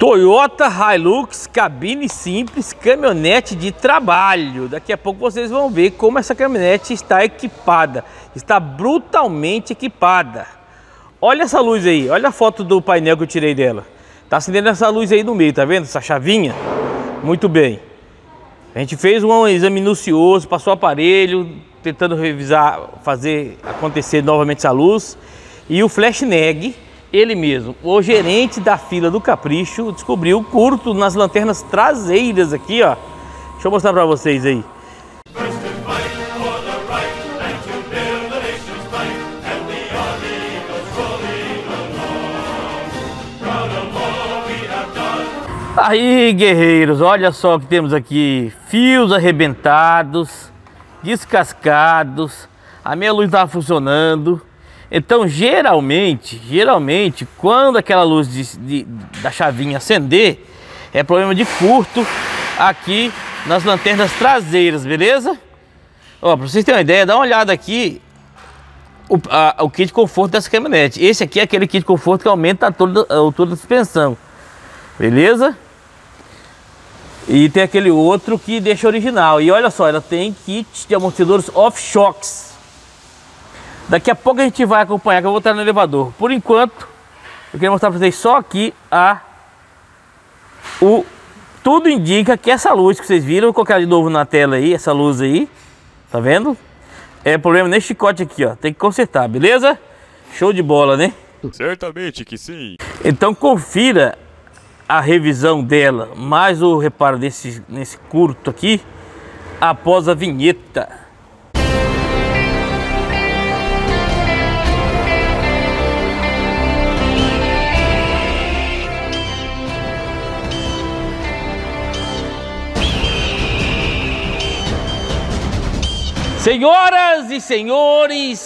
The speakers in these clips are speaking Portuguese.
Toyota Hilux, cabine simples, caminhonete de trabalho. Daqui a pouco vocês vão ver como essa caminhonete está equipada. Está brutalmente equipada. Olha essa luz aí, olha a foto do painel que eu tirei dela. Tá acendendo essa luz aí no meio, tá vendo? Essa chavinha. Muito bem. A gente fez um exame minucioso, passou o aparelho, tentando revisar, fazer acontecer novamente essa luz. E o Flashneg, ele mesmo, o gerente da fila do Capricho, descobriu curto nas lanternas traseiras aqui, ó. Deixa eu mostrar pra vocês aí. Aí, guerreiros, olha só o que temos aqui. Fios arrebentados, descascados, a minha luz estava funcionando. Então, geralmente, quando aquela luz da chavinha acender, é problema de curto aqui nas lanternas traseiras, beleza? Ó, pra vocês terem uma ideia, dá uma olhada aqui o kit de conforto dessa caminhonete. Esse aqui é aquele kit de conforto que aumenta a altura da suspensão, beleza? E tem aquele outro que deixa original. E olha só, ela tem kit de amortecedores off-shocks. Daqui a pouco a gente vai acompanhar, que eu vou estar no elevador. Por enquanto, eu queria mostrar para vocês só aqui tudo indica que essa luz que vocês viram, vou colocar de novo na tela aí, essa luz aí, tá vendo? É problema nesse chicote aqui, ó, tem que consertar, beleza? Show de bola, né? Certamente que sim. Então confira a revisão dela, mais o reparo nesse curto aqui, após a vinheta. Senhoras e senhores,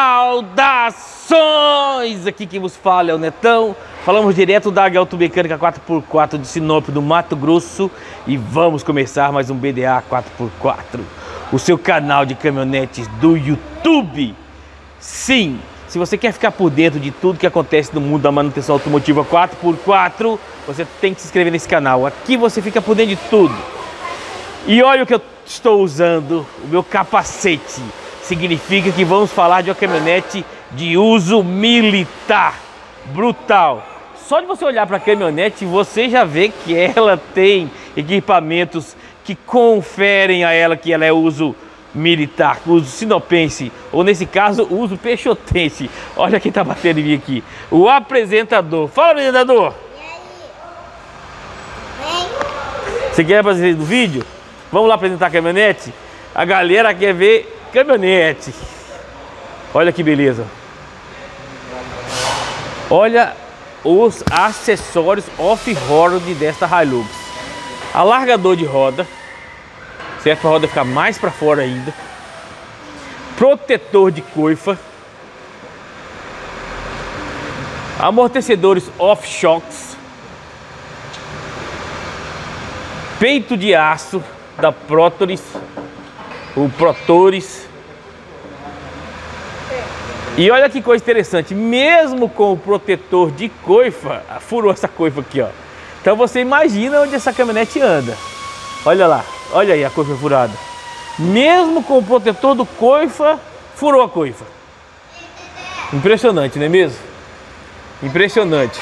saudações! Aqui quem vos fala é o Netão. Falamos direto da Águia Automecânica 4x4 de Sinop, do Mato Grosso. E vamos começar mais um BDA 4x4, o seu canal de caminhonetes do YouTube. Sim, se você quer ficar por dentro de tudo que acontece no mundo da manutenção automotiva 4x4, você tem que se inscrever nesse canal. Aqui você fica por dentro de tudo. E olha o que eu estou usando, o meu capacete. Significa que vamos falar de uma caminhonete de uso militar, brutal. Só de você olhar para a caminhonete, você já vê que ela tem equipamentos que conferem a ela que ela é uso militar, uso sinopense, ou nesse caso, uso peixotense. Olha quem está batendo em mim aqui, o apresentador. Fala, apresentador! E aí? Vem! Você quer fazer do vídeo? Vamos lá apresentar a caminhonete? A galera quer ver caminhonete. Olha que beleza. Olha os acessórios off-road desta Hilux. Alargador de roda, certo? Para a roda ficar mais para fora ainda. Protetor de coifa. Amortecedores off-shocks. Peito de aço da Protoris, o Protoris. E olha que coisa interessante, mesmo com o protetor de coifa, furou essa coifa aqui, ó. Então você imagina onde essa caminhonete anda. Olha lá, olha aí a coifa furada. Mesmo com o protetor do coifa, furou a coifa. Impressionante, não é mesmo? Impressionante.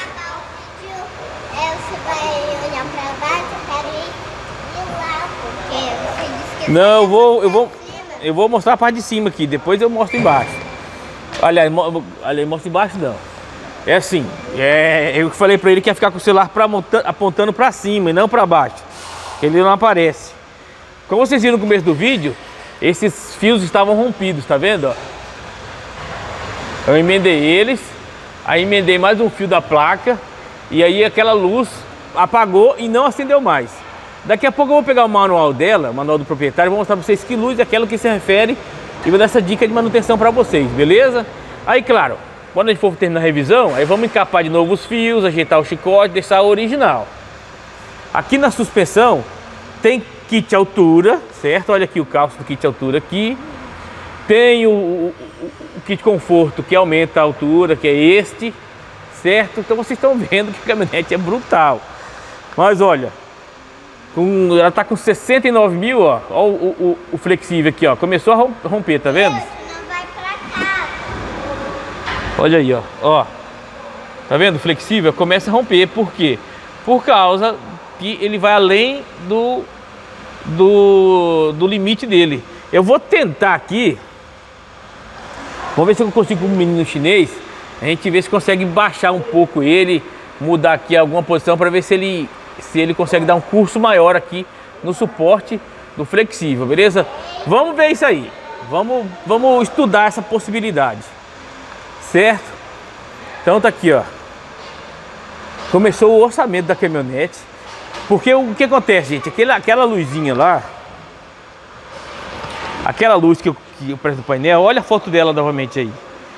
Não, eu vou mostrar a parte de cima aqui, depois eu mostro embaixo. Aliás, mostro embaixo não. É assim, eu falei pra ele que ia ficar com o celular apontando pra cima e não pra baixo, que ele não aparece. Como vocês viram no começo do vídeo, esses fios estavam rompidos, tá vendo? Ó? Eu emendei eles, aí emendei mais um fio da placa, e aí aquela luz apagou e não acendeu mais. Daqui a pouco eu vou pegar o manual dela, o manual do proprietário, vou mostrar para vocês que luz é aquela que se refere e vou dar essa dica de manutenção para vocês, beleza? Aí, claro, quando a gente for terminar a revisão, aí vamos encapar de novo os fios, ajeitar o chicote, deixar o original. Aqui na suspensão tem kit altura, certo? Olha aqui o calço do kit altura aqui. Tem o kit conforto que aumenta a altura, que é este, certo? Então vocês estão vendo que a caminhonete é brutal. Mas olha, ela tá com 69 mil, ó. Ó o flexível aqui, ó. Começou a romper, tá vendo? Não vai pra casa. Olha aí, ó. Ó. Tá vendo? O flexível começa a romper. Por quê? Por causa que ele vai além do limite dele. Eu vou tentar aqui. Vamos ver se eu consigo com o menino chinês. A gente vê se consegue baixar um pouco ele, mudar aqui alguma posição para ver se ele consegue dar um curso maior aqui no suporte do flexível, beleza? Vamos ver isso aí. Vamos estudar essa possibilidade. Certo? Então tá aqui, ó. Começou o orçamento da caminhonete. Porque o que acontece, gente? Aquela luzinha lá, aquela luz que eu presto no painel, olha a foto dela novamente aí.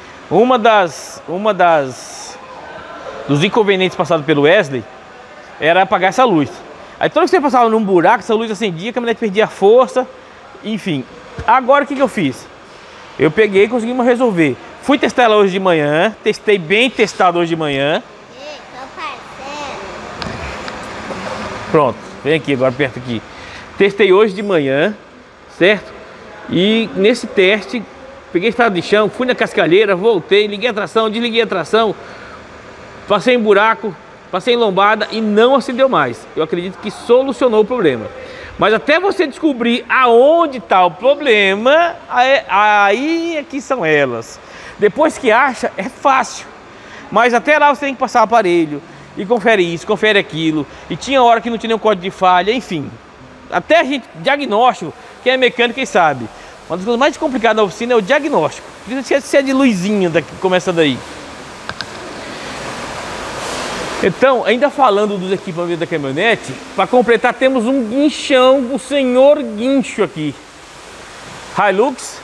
Dos inconvenientes passados pelo Wesley era apagar essa luz. Aí toda vez que você passava num buraco, essa luz acendia, a caminhonete perdia força. Enfim, agora o que eu fiz? Eu peguei e conseguimos resolver. Fui testar ela hoje de manhã, testei bem testado hoje de manhã. Pronto, vem aqui agora perto aqui. Testei hoje de manhã, certo? E nesse teste, peguei estrada de chão, fui na cascalheira, voltei, liguei a tração, desliguei a tração, passei em buraco, passei em lombada e não acendeu mais. Eu acredito que solucionou o problema. Mas até você descobrir aonde está o problema, aí é que são elas. Depois que acha, é fácil. Mas até lá você tem que passar o aparelho e confere isso, confere aquilo. E tinha hora que não tinha nenhum código de falha, enfim. Até a gente, diagnóstico, quem é mecânico, quem sabe. Uma das coisas mais complicadas da oficina é o diagnóstico. Precisa ser de luzinha daqui, começa daí. Então, ainda falando dos equipamentos da caminhonete, para completar temos um guinchão, o senhor guincho aqui. Hilux,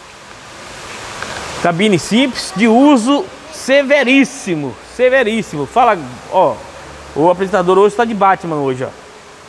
cabine simples, de uso severíssimo, severíssimo. Fala, ó, o apresentador hoje está de Batman hoje, ó.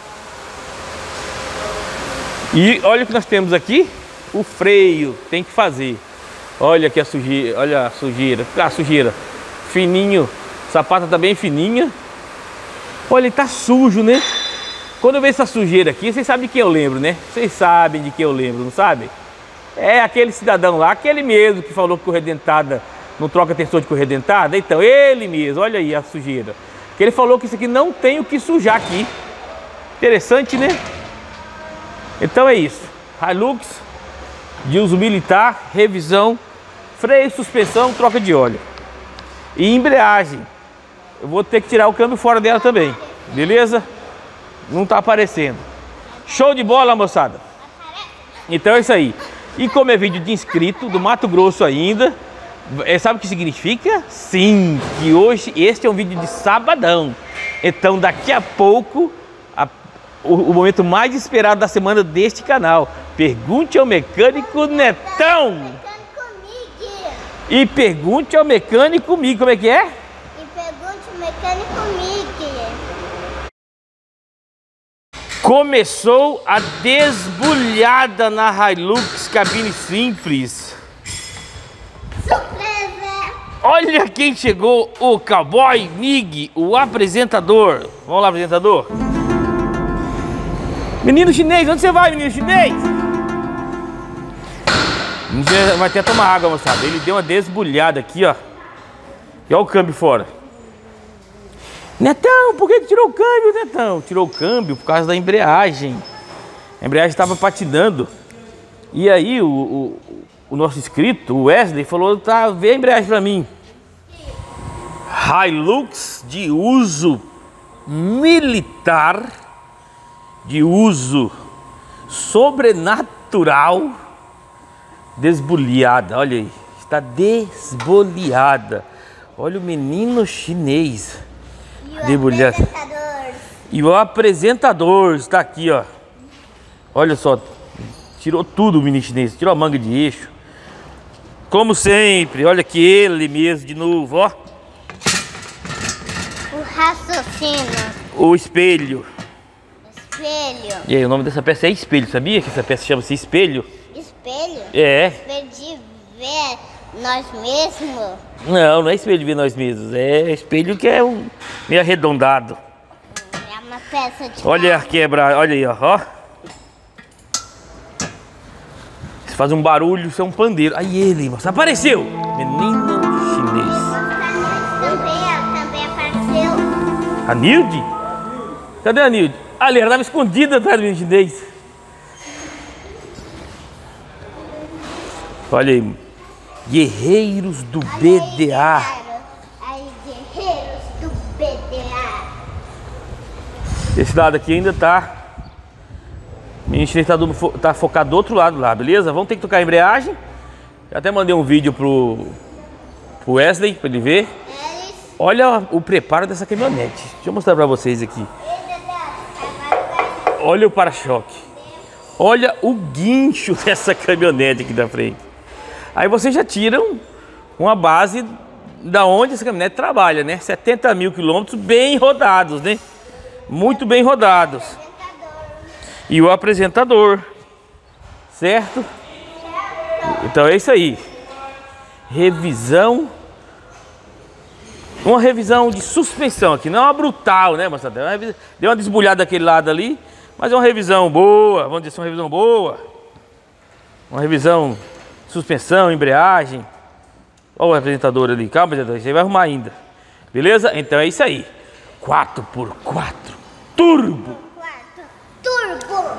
E olha o que nós temos aqui, o freio, tem que fazer. Olha aqui a sujeira, olha a sujeira, fininho, a sapata tá bem fininha. Olha, ele tá sujo, né? Quando eu vejo essa sujeira aqui, vocês sabem de quem eu lembro, né? Vocês sabem de quem eu lembro, não sabem? É aquele cidadão lá, aquele mesmo que falou que corredentada não troca tensor de corredentada. Então, ele mesmo, olha aí a sujeira. Que ele falou que isso aqui não tem o que sujar aqui. Interessante, né? Então é isso. Hilux, de uso militar, revisão, freio, suspensão, troca de óleo. E embreagem. Eu vou ter que tirar o câmbio fora dela também. Beleza? Não tá aparecendo. Show de bola, moçada. Então é isso aí. E como é vídeo de inscrito do Mato Grosso ainda, sabe o que significa? Sim, que hoje este é um vídeo de sabadão. Então daqui a pouco, o momento mais esperado da semana deste canal. Pergunte ao mecânico Netão. E pergunte ao mecânico Mig. Como é que é? E pergunte ao mecânico Mig. Começou a desbulhada na Hilux cabine simples. Surpresa! Olha quem chegou, o Cowboy Mig, o apresentador. Vamos lá, apresentador. Menino chinês, onde você vai, menino chinês? Você vai até tomar água, moçada. Ele deu uma desbulhada aqui, ó. E olha o câmbio fora. Netão, por que tirou o câmbio, Netão? Tirou o câmbio por causa da embreagem. A embreagem estava patinando. E aí o nosso inscrito, o Wesley, falou, tá, vê a embreagem pra mim. Hilux de uso militar, de uso sobrenatural, desbulhada, olha aí, está desbulhada. Olha o menino chinês. Debulhado. E o apresentador está aqui, ó. Olha só, tirou tudo o menino chinês, tirou a manga de eixo. Como sempre, olha aqui ele mesmo de novo, ó. O raciocínio. O espelho. Espelho. E aí, o nome dessa peça é espelho, sabia que essa peça chama-se espelho? Espelho? É. Espelho de ver nós mesmos? Não, não é espelho de ver nós mesmos, é espelho que é meio arredondado. É É uma peça de Olha a carro. quebra, olha aí, ó. Você faz um barulho, isso é um pandeiro. Aí ele, moça, apareceu! Menina chinês. Também apareceu. A Nilde? Cadê a Nilde? Ali, ela estava escondida atrás do menino chinês. Olha aí. Guerreiros do BDA. Aí, guerreiros do BDA. Esse lado aqui ainda tá. O menino chinês tá focado do outro lado lá, beleza? Vamos ter que tocar a embreagem. Eu até mandei um vídeo pro Wesley pra ele ver. Olha o preparo dessa caminhonete. Deixa eu mostrar pra vocês aqui. Olha o para-choque. Olha o guincho dessa caminhonete aqui da frente. Aí vocês já tiram uma base da onde essa caminhonete trabalha, né? 70 mil quilômetros bem rodados, né? Muito bem rodados. E o apresentador, certo? Então é isso aí. Revisão. Uma revisão de suspensão aqui, não é uma brutal, né, moçada? Deu uma desbulhada daquele lado ali, mas é uma revisão boa, vamos dizer assim, uma revisão boa. Uma revisão de suspensão, embreagem. Olha o apresentador ali, calma, apresentador, você vai arrumar ainda. Beleza? Então é isso aí. 4x4 Turbo. Turbo.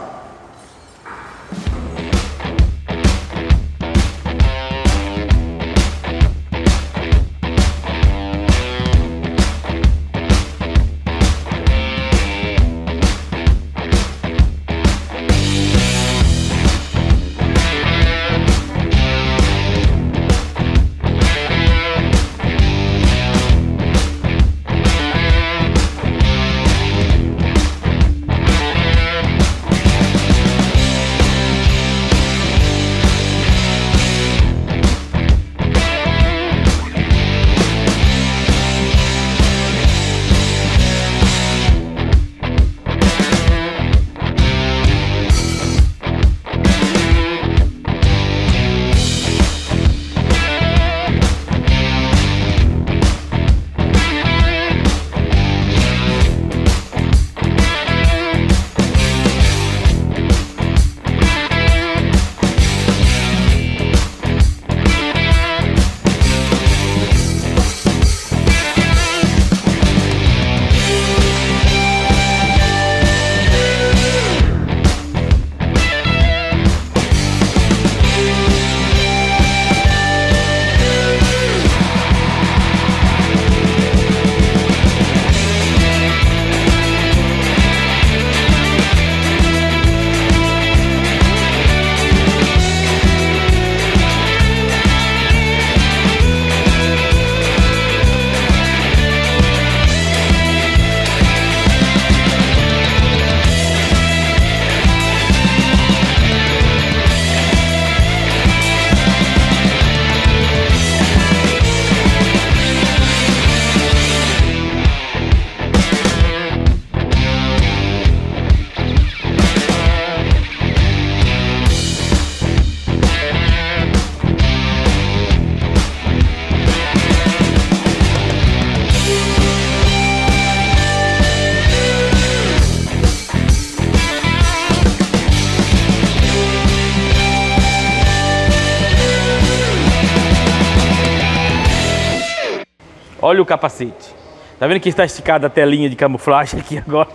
Olha o capacete. Tá vendo que está esticada a telinha de camuflagem aqui agora?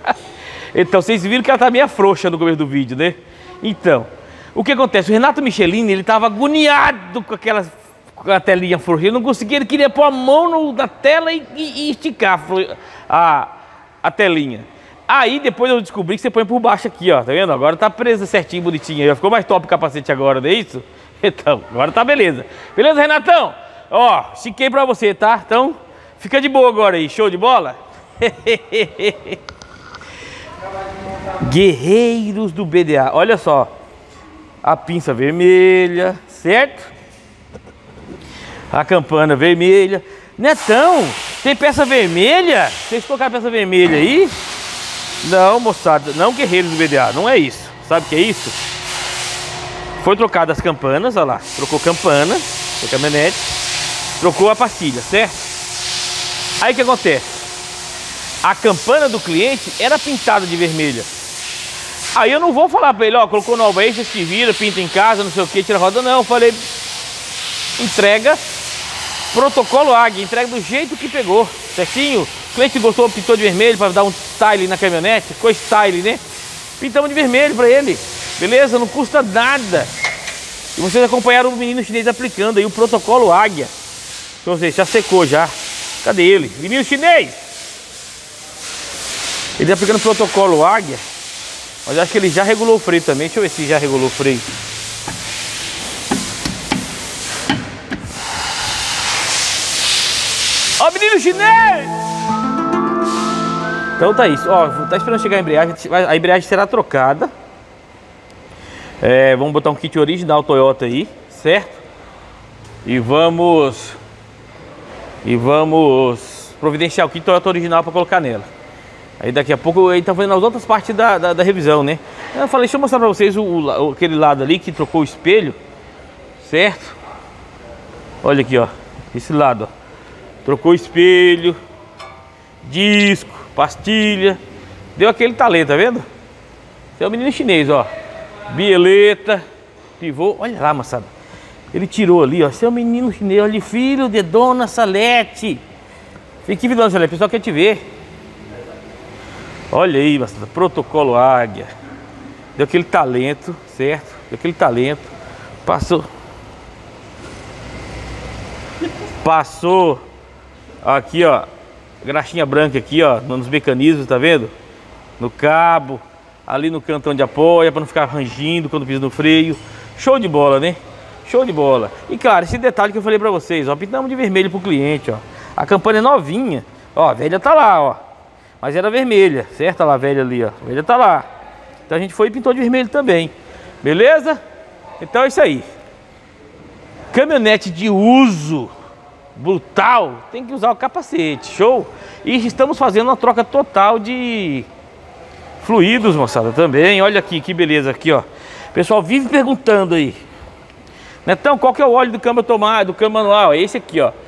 Então, vocês viram que ela tá meio frouxa no começo do vídeo, né? Então, o que acontece? O Renato Michelini, ele tava agoniado com a telinha frouxa. Ele não conseguia, ele queria pôr a mão na tela e esticar a telinha. Aí, depois eu descobri que você põe por baixo aqui, ó. Tá vendo? Agora tá presa certinho, bonitinho. Ficou mais top o capacete agora, não é isso? Então, agora tá beleza. Beleza, Renatão? Ó, estiquei pra você, tá? Então, fica de boa agora aí. Show de bola? Guerreiros do BDA. Olha só. A pinça vermelha, certo? A campana vermelha. Netão, tem peça vermelha? Vocês colocaram peça vermelha aí? Não, moçada. Não, guerreiros do BDA. Não é isso. Sabe o que é isso? Foi trocada as campanas, olha lá. Trocou campana, foi caminhonete. Trocou a pastilha, certo? Aí o que acontece? a campana do cliente era pintada de vermelha. Aí eu não vou falar para ele, ó, colocou nova aí, você se vira, pinta em casa, não sei o que, tira a roda, não. Eu falei, entrega, protocolo Águia, entrega do jeito que pegou, certinho. O cliente gostou, pintou de vermelho para dar um style na caminhonete, ficou style, né? Pintamos de vermelho para ele, beleza? Não custa nada. E vocês acompanharam o menino chinês aplicando aí o protocolo Águia. Então, vocês já secou já. Cadê ele? Menino chinês! Ele aplicando o protocolo Águia. Mas acho que ele já regulou o freio também. Deixa eu ver se já regulou o freio. Ó, menino chinês! Então tá isso. Ó, tá esperando chegar a embreagem. A embreagem será trocada. Vamos botar um kit original Toyota aí, certo? E vamos providenciar o kit Toyota original para colocar nela. Aí daqui a pouco ele tá fazendo as outras partes da revisão, né? Eu falei, deixa eu mostrar para vocês aquele lado ali que trocou o espelho, certo? Olha aqui, ó, esse lado, ó. Trocou o espelho, disco, pastilha, deu aquele talento, tá vendo? Esse é o menino chinês, ó. Bieleta, pivô, olha lá, moçada. Ele tirou ali, ó. Seu menino chinês, olha, filho de Dona Salete. Fica aqui, Dona Salete, o pessoal quer te ver. Olha aí, moçada, protocolo Águia. Deu aquele talento, certo? Deu aquele talento. Passou aqui, ó, graxinha branca aqui, ó, nos mecanismos, tá vendo? No cabo. Ali no canto onde apoia, para não ficar rangindo quando pisa no freio. Show de bola, né? Show de bola. E claro, esse detalhe que eu falei para vocês, ó, pintamos de vermelho pro cliente, ó. A campana é novinha, ó, a velha tá lá, ó. Mas era vermelha, certo? Olha lá a velha ali, ó. A velha tá lá. Então a gente foi e pintou de vermelho também. Beleza? Então é isso aí. Caminhonete de uso brutal, tem que usar o capacete, show? E estamos fazendo uma troca total de fluidos, moçada, também. Olha aqui, que beleza aqui, ó. O pessoal vive perguntando aí, Netão, qual que é o óleo do câmbio automático, do câmbio manual? É esse aqui, ó,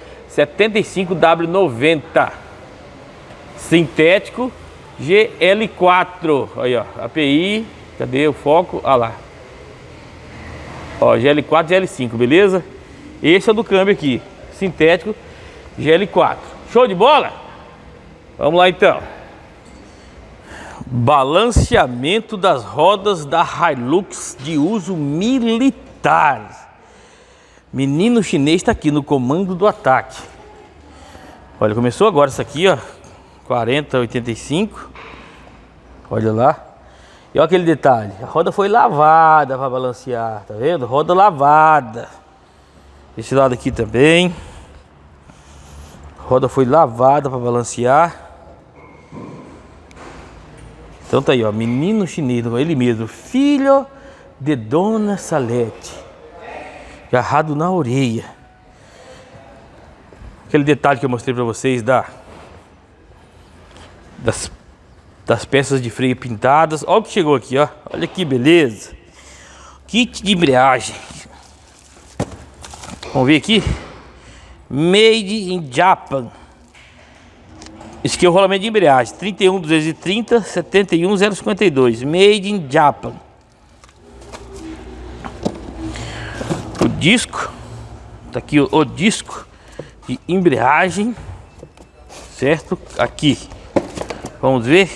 75W90 sintético GL4. Aí, ó, API, cadê o foco? Ah lá, ó, GL4, GL5, beleza? Esse é o do câmbio aqui, sintético GL4. Show de bola? Vamos lá então. Balanceamento das rodas da Hilux de uso militar. Menino chinês está aqui no comando do ataque. Olha, começou agora isso aqui, ó, 4085. Olha lá. E olha aquele detalhe, a roda foi lavada para balancear, tá vendo? Roda lavada. Esse lado aqui também. Roda foi lavada para balancear. Então tá aí, ó, menino chinês, ele mesmo, filho de Dona Salete, agarrado na orelha. Aquele detalhe que eu mostrei para vocês das peças de freio pintadas. Olha o que chegou aqui, ó. Olha que beleza. Kit de embreagem. Vamos ver aqui. Made in Japan. Esse aqui é o rolamento de embreagem, 31230 71052, Made in Japan. O disco, tá aqui o disco de embreagem, certo? Aqui, vamos ver.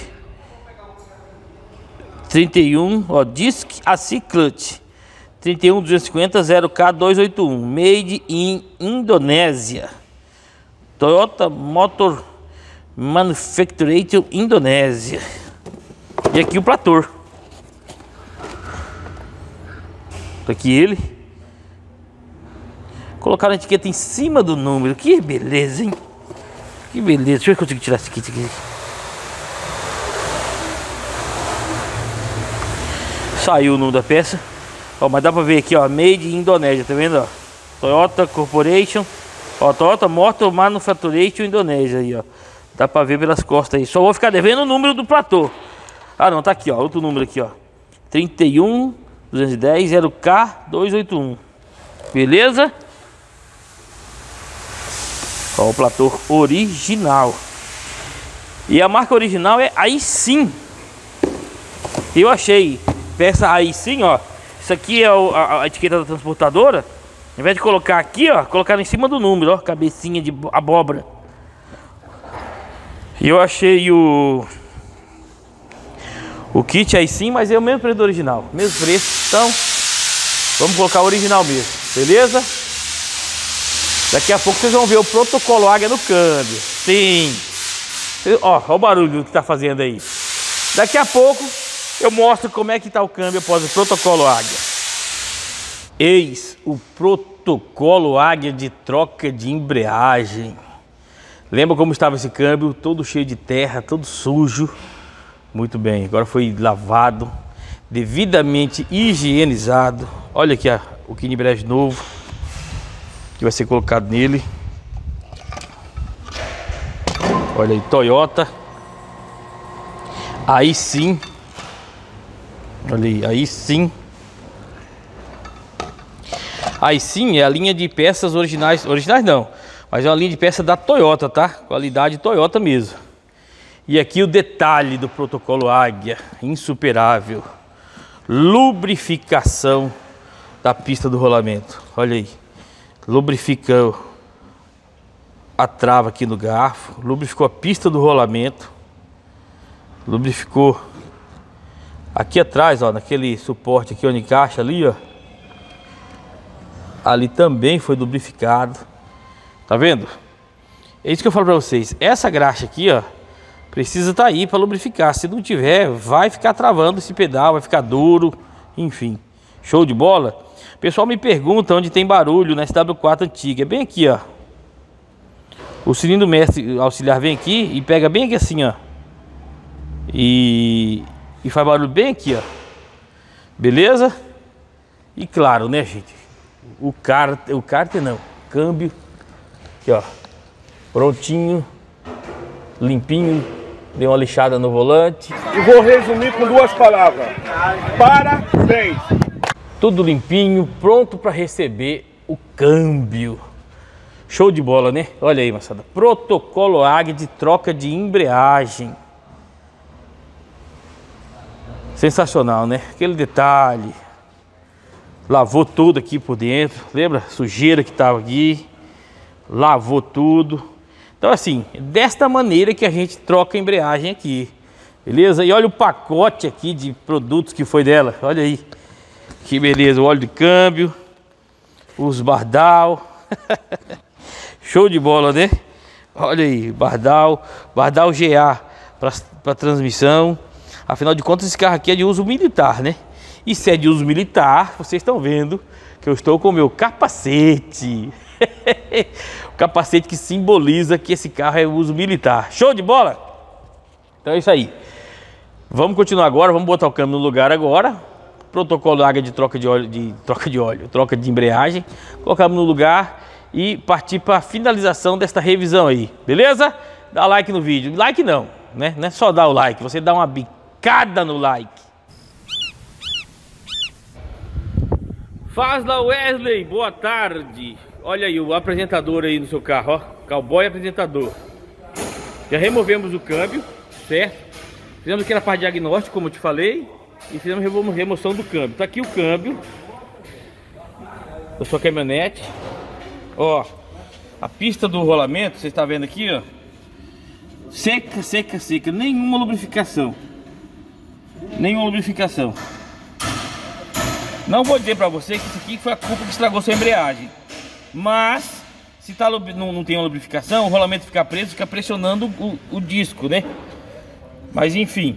31, ó, Disc AC Clutch, 31250 0K281, Made in Indonésia. Toyota Motor Manufactured Indonésia. E aqui o trator. Tá aqui ele. Colocaram a etiqueta em cima do número. Que beleza, hein? Que beleza. Deixa eu ver se eu consigo tirar esse kit aqui. Saiu o número da peça. Ó, mas dá pra ver aqui, ó, Made in Indonésia, tá vendo, ó? Toyota Corporation. Ó, Toyota Motor Manufactured Indonésia aí, ó. Dá pra ver pelas costas aí. Só vou ficar devendo o número do platô. Ah, não, tá aqui, ó. Outro número aqui, ó. 31210 0K281. Beleza? Ó, o platô original. E a marca original é Aisin. Eu achei peça Aisin, ó. Isso aqui é a etiqueta da transportadora. Ao invés de colocar aqui, ó, colocaram em cima do número, ó, cabecinha de abóbora. E eu achei o kit Aisin, mas é o mesmo preço do original, mesmo preço. Então, vamos colocar o original mesmo, beleza? Daqui a pouco vocês vão ver o protocolo Águia no câmbio. Sim. Ó o barulho que tá fazendo aí. Daqui a pouco eu mostro como é que tá o câmbio após o protocolo Águia. Eis o protocolo Águia de troca de embreagem. Lembra como estava esse câmbio? Todo cheio de terra, todo sujo. Muito bem, agora foi lavado, devidamente higienizado. Olha aqui o kit de embreagem novo que vai ser colocado nele. Olha aí, Toyota. Aí sim. Olha aí, aí sim. Aí sim é a linha de peças originais. Originais não, mas é uma linha de peça da Toyota, tá? Qualidade Toyota mesmo. E aqui o detalhe do protocolo Águia, insuperável. Lubrificação da pista do rolamento. Olha aí. Lubrificou a trava aqui no garfo, lubrificou a pista do rolamento, lubrificou aqui atrás, ó, naquele suporte aqui onde encaixa ali, ó. Ali também foi lubrificado. Tá vendo? É isso que eu falo pra vocês. Essa graxa aqui, ó, precisa estar aí para lubrificar. Se não tiver, vai ficar travando esse pedal, vai ficar duro, enfim. Show de bola? O pessoal me pergunta onde tem barulho na SW4 antiga. É bem aqui, ó. O cilindro mestre auxiliar vem aqui e pega bem aqui assim, ó. E faz barulho bem aqui, ó. Beleza? E claro, né, gente? O cárter não. Câmbio. Aqui, ó. Prontinho. Limpinho. Dei uma lixada no volante. E vou resumir com duas palavras. Parabéns! Tudo limpinho, pronto para receber o câmbio. Show de bola, né? Olha aí, moçada. Protocolo Águia de troca de embreagem. Sensacional, né? Aquele detalhe. Lavou tudo aqui por dentro. Lembra? Sujeira que tava aqui. Lavou tudo. Então assim, desta maneira que a gente troca a embreagem aqui. Beleza? E olha o pacote aqui de produtos que foi dela. Olha aí. Que beleza, o óleo de câmbio, os bardal. Show de bola, né? Olha aí, bardal GA para transmissão. Afinal de contas, esse carro aqui é de uso militar, né? E se é de uso militar, vocês estão vendo que eu estou com o meu capacete. O capacete que simboliza que esse carro é uso militar. Show de bola? Então é isso aí. Vamos continuar agora, vamos botar o câmbio no lugar agora. Protocolo Águia de troca de óleo, troca de embreagem. Colocamos no lugar e partir para a finalização desta revisão aí, beleza? Dá like no vídeo. Like não, né? Não é só dar o like, você dá uma bicada no like. Fala Wesley, boa tarde. Olha aí o apresentador aí no seu carro, ó. Cowboy apresentador. Já removemos o câmbio, certo? Fizemos aqui na parte de diagnóstico, como eu te falei. E fizemos remoção do câmbio. Tá aqui o câmbio da sua caminhonete. Ó, a pista do rolamento, você está vendo aqui, ó. Seca, seca, seca. Nenhuma lubrificação. Nenhuma lubrificação. Não vou dizer pra você que isso aqui foi a culpa que estragou sua embreagem. Mas, se tá, não tem uma lubrificação, o rolamento fica preso, fica pressionando o disco, né? Mas enfim.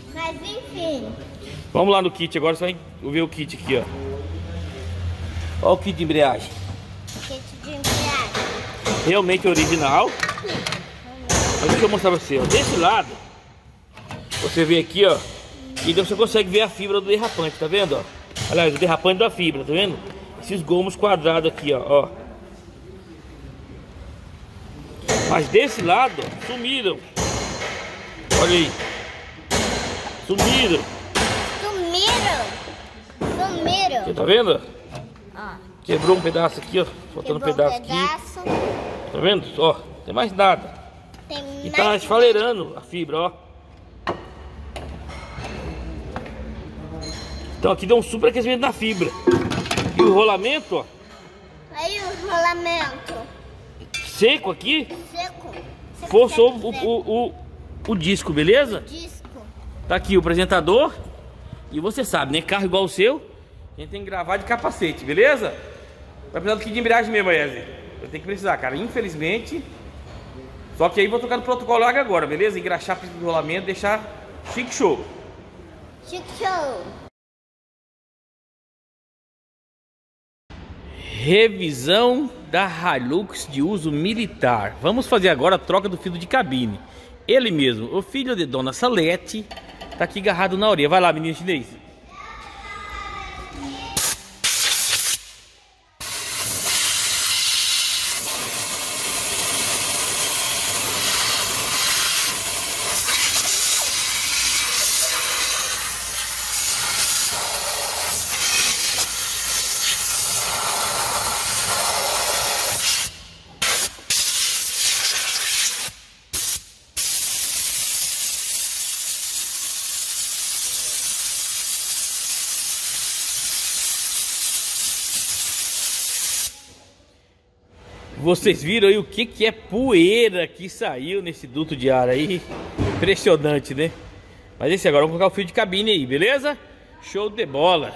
Vamos lá no kit agora, só ver o kit aqui, ó. Olha o kit de embreagem. Kit de embreagem. Realmente original. Mas deixa eu mostrar pra você, ó. Desse lado, você vê aqui, ó. E você consegue ver a fibra do derrapante, tá vendo, ó? Aliás, o derrapante da fibra, tá vendo? Esses gomos quadrados aqui, ó. Mas desse lado, ó, sumiram. Olha aí. Sumiram. Você tá vendo? Quebrou um pedaço aqui, ó. Faltando um pedaço aqui. Tá vendo? Ó, tem mais nada. Tem E tá esfalerando a fibra, ó. Então aqui dá um super aquecimento na fibra. E o rolamento, ó. Aí o rolamento. Seco aqui. Seco. Forçou o disco, beleza? Disco. Tá aqui o apresentador. E você sabe, né? Carro igual o seu, a gente tem que gravar de capacete, beleza? Vai precisar do kit de embreagem mesmo, Wesley. Eu tenho que precisar, cara, infelizmente. Só que aí vou tocar no protocolo agora, beleza? Engraxar o rolamento, deixar chique show. Chique show. Revisão da Hilux de uso militar. Vamos fazer agora a troca do filtro de cabine. Ele mesmo, o filho de Dona Salete, tá aqui agarrado na orelha. Vai lá, menino chinês. Vocês viram aí o que é poeira que saiu nesse duto de ar aí? Impressionante, né? Mas esse agora, vamos colocar o fio de cabine aí, beleza? Show de bola!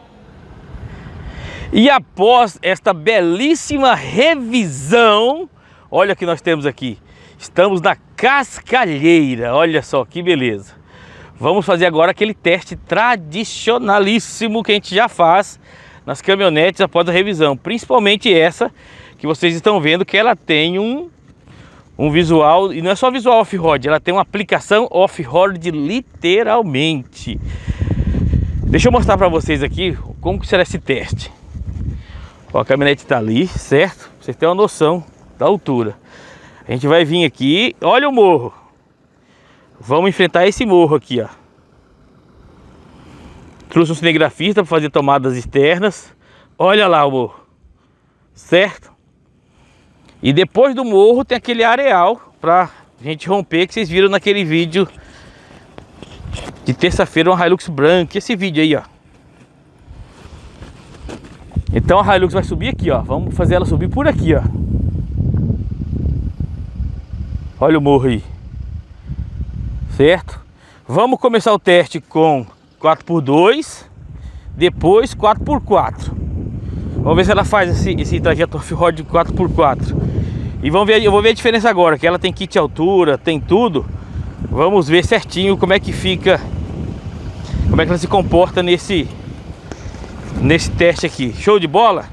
E após esta belíssima revisão, olha o que nós temos aqui. Estamos na Cascalheira, olha só que beleza. Vamos fazer agora aquele teste tradicionalíssimo que a gente já faz nas caminhonetes após a revisão. Principalmente essa que vocês estão vendo, que ela tem um visual, e não é só visual off-road, ela tem uma aplicação off-road literalmente. Deixa eu mostrar para vocês aqui como que será esse teste. Ó, a caminhonete está ali, certo? Pra vocês terem uma noção da altura. A gente vai vir aqui, olha o morro. Vamos enfrentar esse morro aqui, ó. Trouxe um cinegrafista para fazer tomadas externas. Olha lá o morro, certo? E depois do morro tem aquele areal pra gente romper, que vocês viram naquele vídeo de terça-feira, uma Hilux branca. Esse vídeo aí, ó. Então a Hilux vai subir aqui, ó. Vamos fazer ela subir por aqui, ó. Olha o morro aí, certo? Vamos começar o teste com 4x2, depois 4x4. Vamos ver se ela faz esse trajeto off-road de 4x4. E vamos ver, eu vou ver a diferença agora, que ela tem kit altura, tem tudo. Vamos ver certinho como é que fica, como é que ela se comporta nesse teste aqui. Show de bola?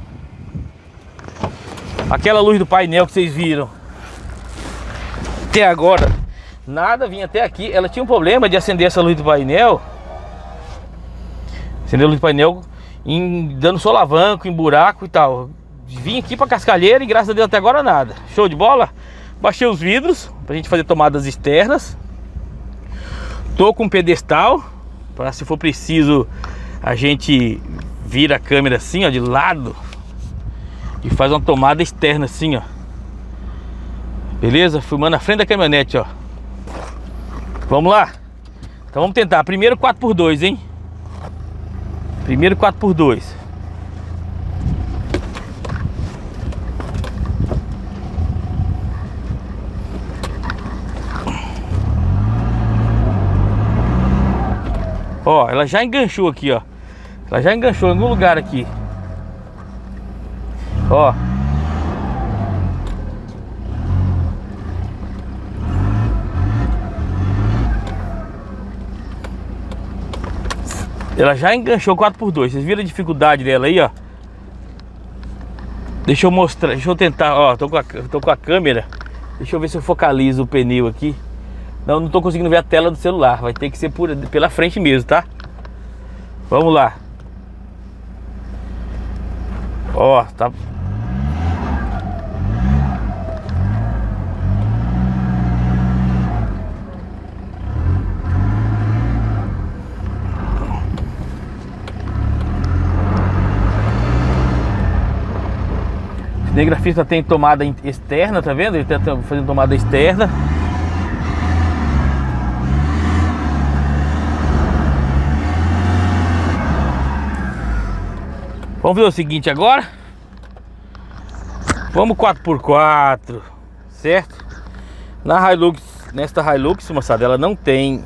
Aquela luz do painel que vocês viram até agora, nada, vinha até aqui. Ela tinha um problema de acender essa luz do painel. Acender a luz do painel dando solavanco, em buraco e tal. Vim aqui pra Cascalheira e graças a Deus até agora nada. Show de bola? Baixei os vidros pra gente fazer tomadas externas. Tô com um pedestal para, se for preciso, a gente vira a câmera assim, ó, de lado e faz uma tomada externa assim, ó. Beleza? Filmando na frente da caminhonete, ó. Vamos lá? Então vamos tentar. Primeiro 4x2, hein? Primeiro 4x2. Ó, ela já enganchou aqui, ó. Ela já enganchou em algum lugar aqui. Ó. Ela já enganchou 4x2. Vocês viram a dificuldade dela aí, ó. Deixa eu mostrar, deixa eu tentar, ó. Tô com a câmera. Deixa eu ver se eu focalizo o pneu aqui. Não tô conseguindo ver a tela do celular. Vai ter que ser pela frente mesmo, tá? Vamos lá. Ó, tá. O cinegrafista tem tomada externa, tá vendo? Ele tá fazendo tomada externa. Vamos fazer o seguinte agora. Vamos 4x4, certo? Na Hilux, nesta Hilux, moçada, ela não tem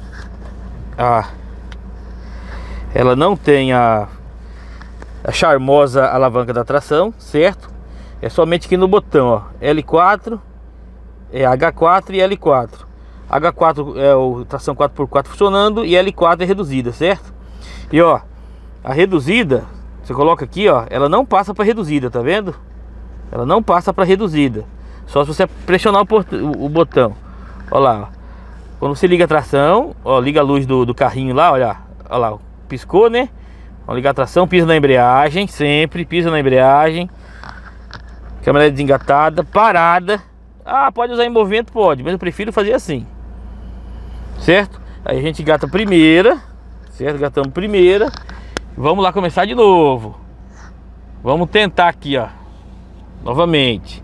a charmosa alavanca da tração, certo? É somente aqui no botão, ó, L4, H4 e L4. H4 é o tração 4x4 funcionando e L4 é reduzida, certo? E ó, a reduzida, você coloca aqui, ó, ela não passa para reduzida, tá vendo? Ela não passa para reduzida. Só se você pressionar o botão. Olha lá, ó. Quando você liga a tração, ó, liga a luz do carrinho lá, olha lá, piscou, né? Vamos ligar a tração, pisa na embreagem, sempre pisa na embreagem. Câmera desengatada, parada. Ah, pode usar em movimento? Pode, mas eu prefiro fazer assim, certo? Aí a gente engata a primeira, certo? Engatamos primeira. Vamos lá começar de novo. Vamos tentar aqui, ó, novamente.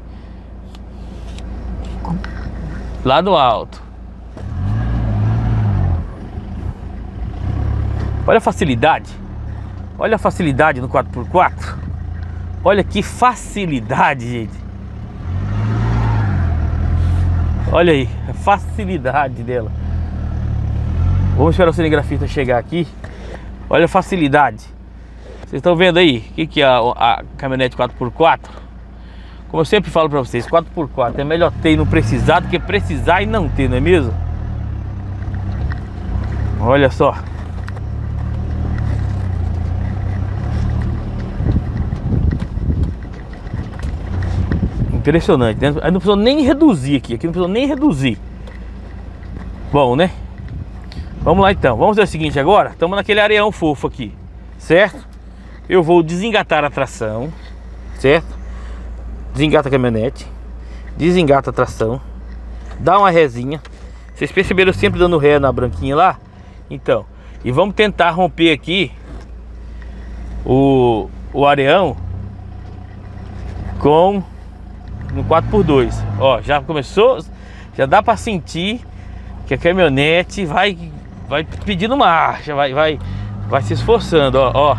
Lá no alto. Olha a facilidade. Olha a facilidade no 4x4. Olha que facilidade, gente. Olha aí, a facilidade dela. Vamos esperar o cinegrafista chegar aqui. Olha a facilidade. Vocês estão vendo aí o que é a caminhonete 4x4? Como eu sempre falo pra vocês, 4x4 é melhor ter e não precisar do que precisar e não ter, não é mesmo? Olha só. Impressionante, né? Aí não precisou nem reduzir aqui não precisou nem reduzir. Bom, né? Vamos lá então, vamos fazer o seguinte agora. Estamos naquele areião fofo aqui, certo? Eu vou desengatar a tração, certo? Desengata a caminhonete, desengata a tração, dá uma rezinha. Vocês perceberam eu sempre dando ré na branquinha lá? Então, e vamos tentar romper aqui o areião com no 4x2. Ó, já começou, já dá para sentir que a caminhonete vai pedindo marcha, vai se esforçando, ó.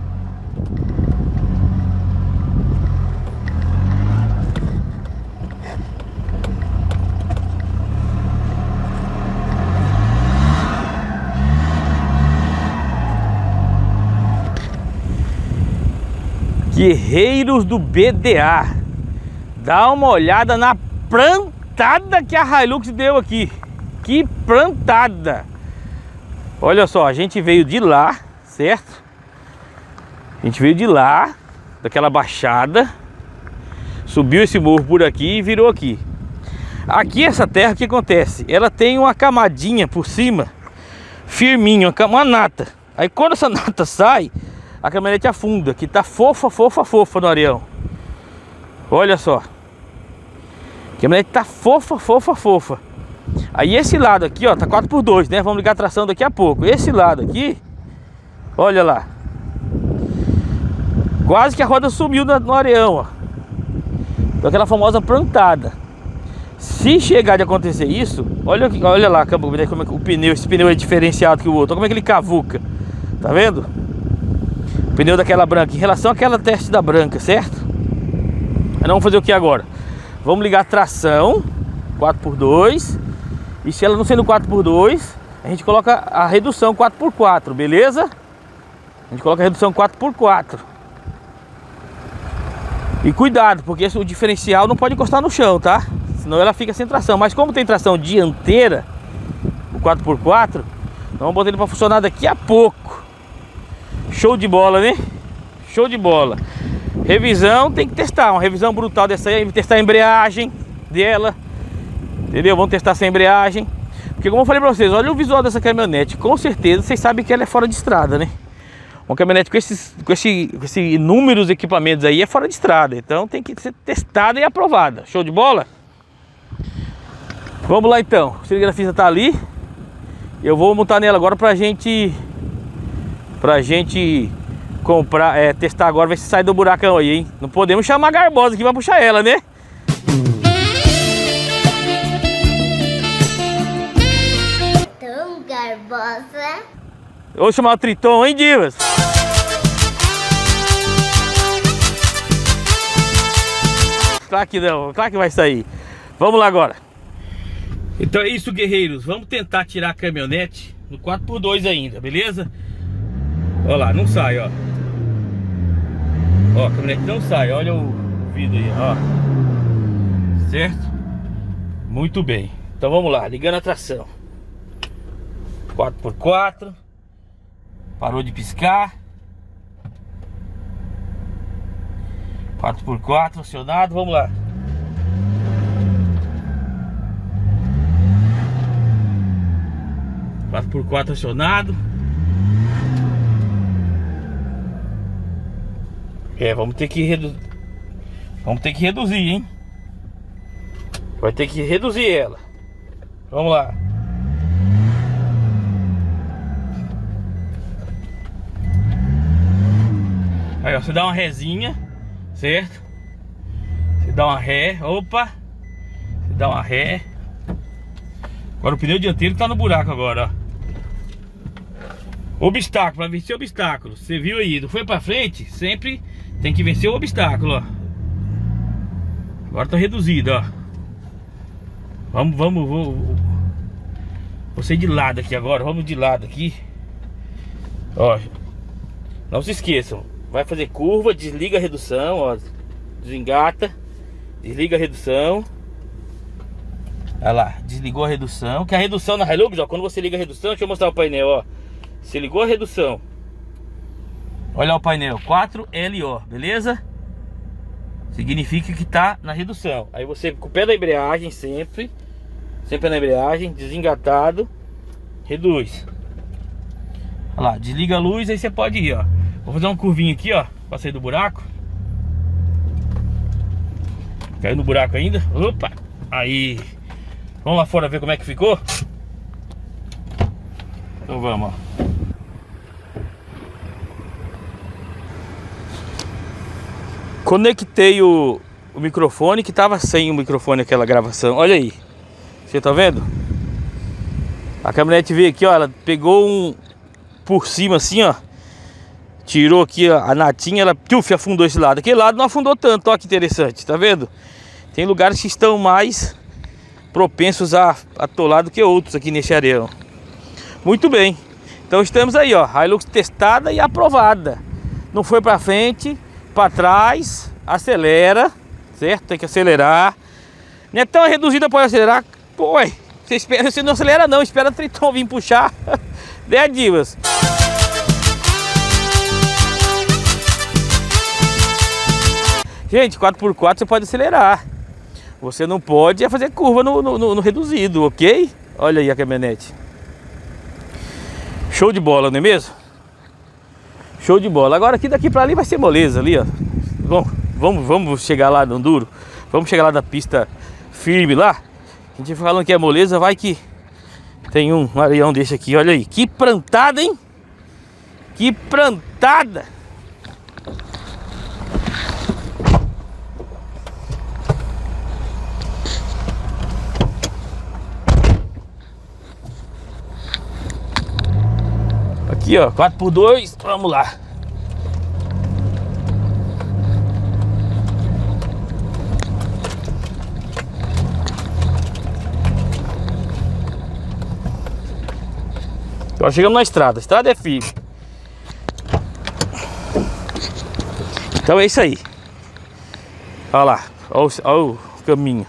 Guerreiros do BDA, dá uma olhada na plantada que a Hilux deu aqui. Que plantada! Olha só, a gente veio de lá, certo? A gente veio de lá, daquela baixada, subiu esse morro por aqui e virou aqui. Aqui essa terra, o que acontece? Ela tem uma camadinha por cima, firminha, uma nata. Aí quando essa nata sai, a caminhonete afunda, que tá fofa no areião. Olha só. A caminhonete tá fofa. Aí esse lado aqui, ó, tá 4x2, né? Vamos ligar a tração daqui a pouco. Esse lado aqui, olha lá. Quase que a roda sumiu no areião, ó. Daquela famosa plantada. Se chegar de acontecer isso, olha lá como é que o pneu, esse pneu é diferenciado que o outro. Olha como é que ele cavuca. Tá vendo? O pneu daquela branca em relação àquela teste da branca, certo? Aí vamos fazer o que agora? Vamos ligar a tração 4x2. E se ela não sendo 4x2, a gente coloca a redução 4x4, beleza? A gente coloca a redução 4x4. E cuidado, porque o diferencial não pode encostar no chão, tá? Senão ela fica sem tração. Mas como tem tração dianteira, o 4x4, vamos botar ele para funcionar daqui a pouco. Show de bola, né? Show de bola. Revisão, tem que testar. Uma revisão brutal dessa aí. Testar a embreagem dela. Entendeu? Vamos testar essa embreagem. Porque como eu falei pra vocês, olha o visual dessa caminhonete. Com certeza vocês sabem que ela é fora de estrada, né? Uma caminhonete com esse inúmeros equipamentos aí é fora de estrada. Então tem que ser testada e aprovada. Show de bola? Vamos lá então. O cinegrafista tá ali. Eu vou montar nela agora pra gente comprar, testar agora, ver se sai do buracão aí, hein? Não podemos chamar a Garbosa aqui pra puxar ela, né? Tão Garbosa. Eu vou chamar o Triton, hein, Divas? Claro que não, claro que vai sair. Vamos lá agora. Então é isso, guerreiros. Vamos tentar tirar a caminhonete no 4x2 ainda, beleza? Olha lá, não sai, ó. Ó, a caminhonete não sai, olha o vidro aí, ó. Certo? Muito bem. Então vamos lá, ligando a tração. 4x4. Parou de piscar. 4x4 acionado, vamos lá. Por 4 acionado. Vamos ter que reduzir. Vamos ter que reduzir, hein? Vai ter que reduzir ela. Vamos lá. Aí, ó, você dá uma rézinha, certo? Você dá uma ré, opa. Você dá uma ré. Agora o pneu dianteiro tá no buraco agora, ó. Obstáculo, para vencer obstáculo. Você viu aí, não foi pra frente? Sempre tem que vencer o obstáculo, ó. Agora tá reduzido, ó. Vou sair de lado aqui agora. Vamos de lado aqui. Ó. Não se esqueçam. Vai fazer curva, desliga a redução, ó. Desengata. Desliga a redução. Olha lá, desligou a redução. Que a redução na Hilux, ó, quando você liga a redução, deixa eu mostrar o painel, ó. Você ligou a redução. Olha o painel, 4LO, beleza? Significa que tá na redução. Aí você com o pé da embreagem sempre na embreagem, desengatado, reduz. Olha lá, desliga a luz, aí você pode ir, ó. Vou fazer uma curvinha aqui, ó, pra sair do buraco. Caiu no buraco ainda. Opa, aí. Vamos lá fora ver como é que ficou? Então vamos, ó. Conectei o microfone, que tava sem o microfone aquela gravação. Olha aí. Você tá vendo? A caminhonete veio aqui, ó. Ela pegou por cima assim, ó. Tirou aqui a natinha, ela afundou esse lado. Aquele lado não afundou tanto, ó, que interessante, tá vendo? Tem lugares que estão mais propensos a atolar do que outros aqui nesse areão. Muito bem. Então estamos aí, ó. Hilux testada e aprovada. Não foi pra frente, pra trás, acelera, certo? Tem que acelerar. Não é tão reduzida, pode acelerar. Pô, ué, você não acelera não, espera o Triton vir puxar. 10 divas. Gente, 4x4 você pode acelerar. Você não pode fazer curva no reduzido, ok? Olha aí a caminhonete. Show de bola, não é mesmo? Show de bola. Agora aqui daqui pra ali vai ser moleza ali, ó. Bom, vamos chegar lá no duro. Vamos chegar lá na pista firme lá. A gente falando que é moleza, vai que tem um areião desse aqui, olha aí. Que plantada, hein? Que plantada! Aqui, ó, 4x2, vamos lá. Agora chegamos na estrada. A estrada é firme. Então é isso aí. Olha lá, olha o caminho.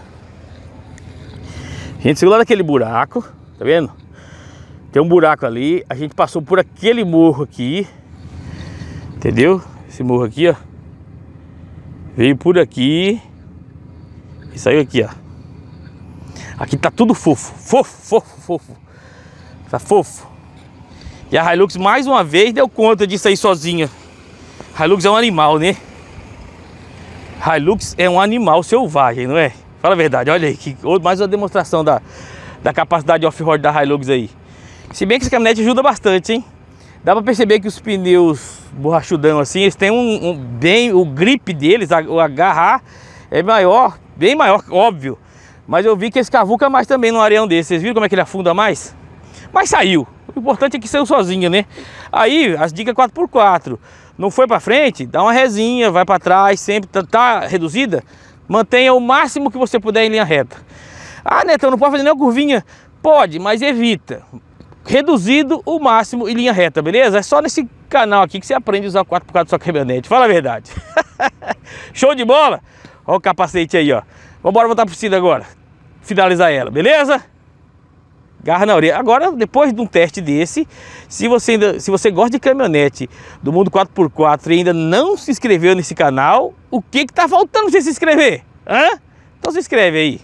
A gente saiu lá daquele buraco, tá vendo? Tem um buraco ali, a gente passou por aquele morro aqui, entendeu? Esse morro aqui, ó. Veio por aqui e saiu aqui, ó. Aqui tá tudo fofo, fofo. Tá fofo. E a Hilux mais uma vez deu conta disso aí sozinha. A Hilux é um animal, né? A Hilux é um animal selvagem, não é? Fala a verdade, olha aí, mais uma demonstração da capacidade off-road da Hilux aí. Se bem que essa caminhonete ajuda bastante, hein? Dá pra perceber que os pneus borrachudão assim, eles têm o grip deles, o agarrar é maior, bem maior, óbvio. Mas eu vi que eles cavucam mais também num areião desse. Vocês viram como é que ele afunda mais? Mas saiu. O importante é que saiu sozinha, né? Aí, as dicas 4x4. Não foi pra frente, dá uma resinha, vai pra trás, sempre tá reduzida. Mantenha o máximo que você puder em linha reta. Ah, Netão, não pode fazer nenhuma curvinha? Pode, mas evita. Reduzido o máximo em linha reta, beleza? É só nesse canal aqui que você aprende a usar o 4x4 da sua caminhonete. Fala a verdade. Show de bola? Olha o capacete aí, ó. Vamos voltar para a oficina agora. Finalizar ela, beleza? Garra na orelha. Agora, depois de um teste desse, se você gosta de caminhonete do mundo 4x4 e ainda não se inscreveu nesse canal, o que tá faltando pra você se inscrever? Hã? Então se inscreve aí.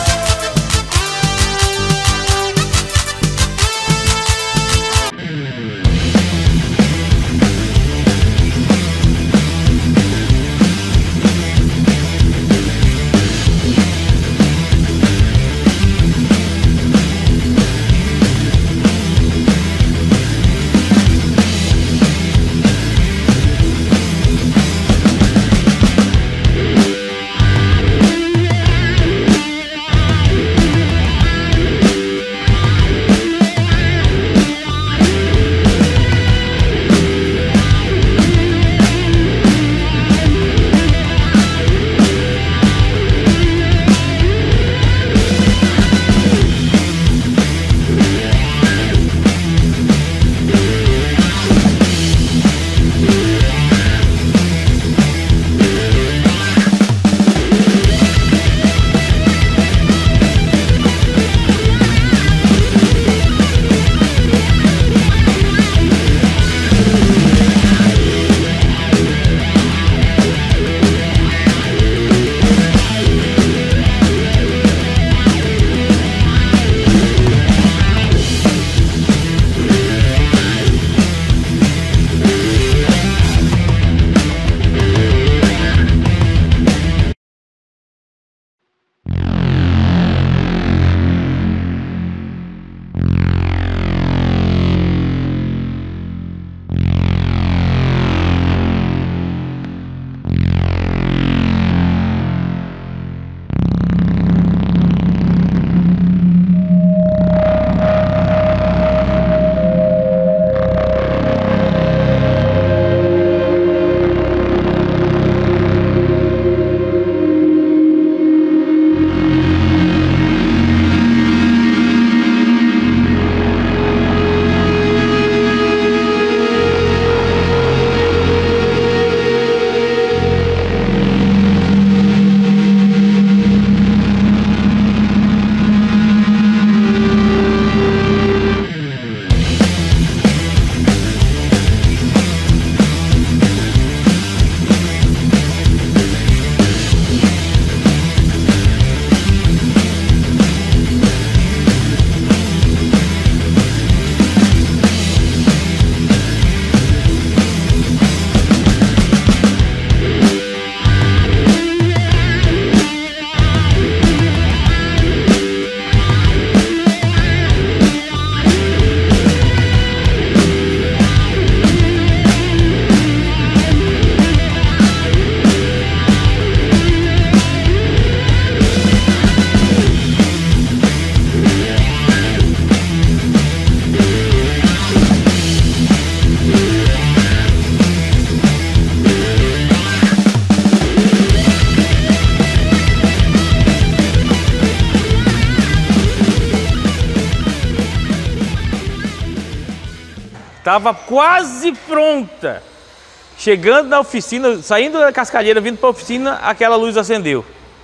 Estava quase pronta. Chegando na oficina, saindo da cascadeira, vindo para a oficina, aquela luz acendeu.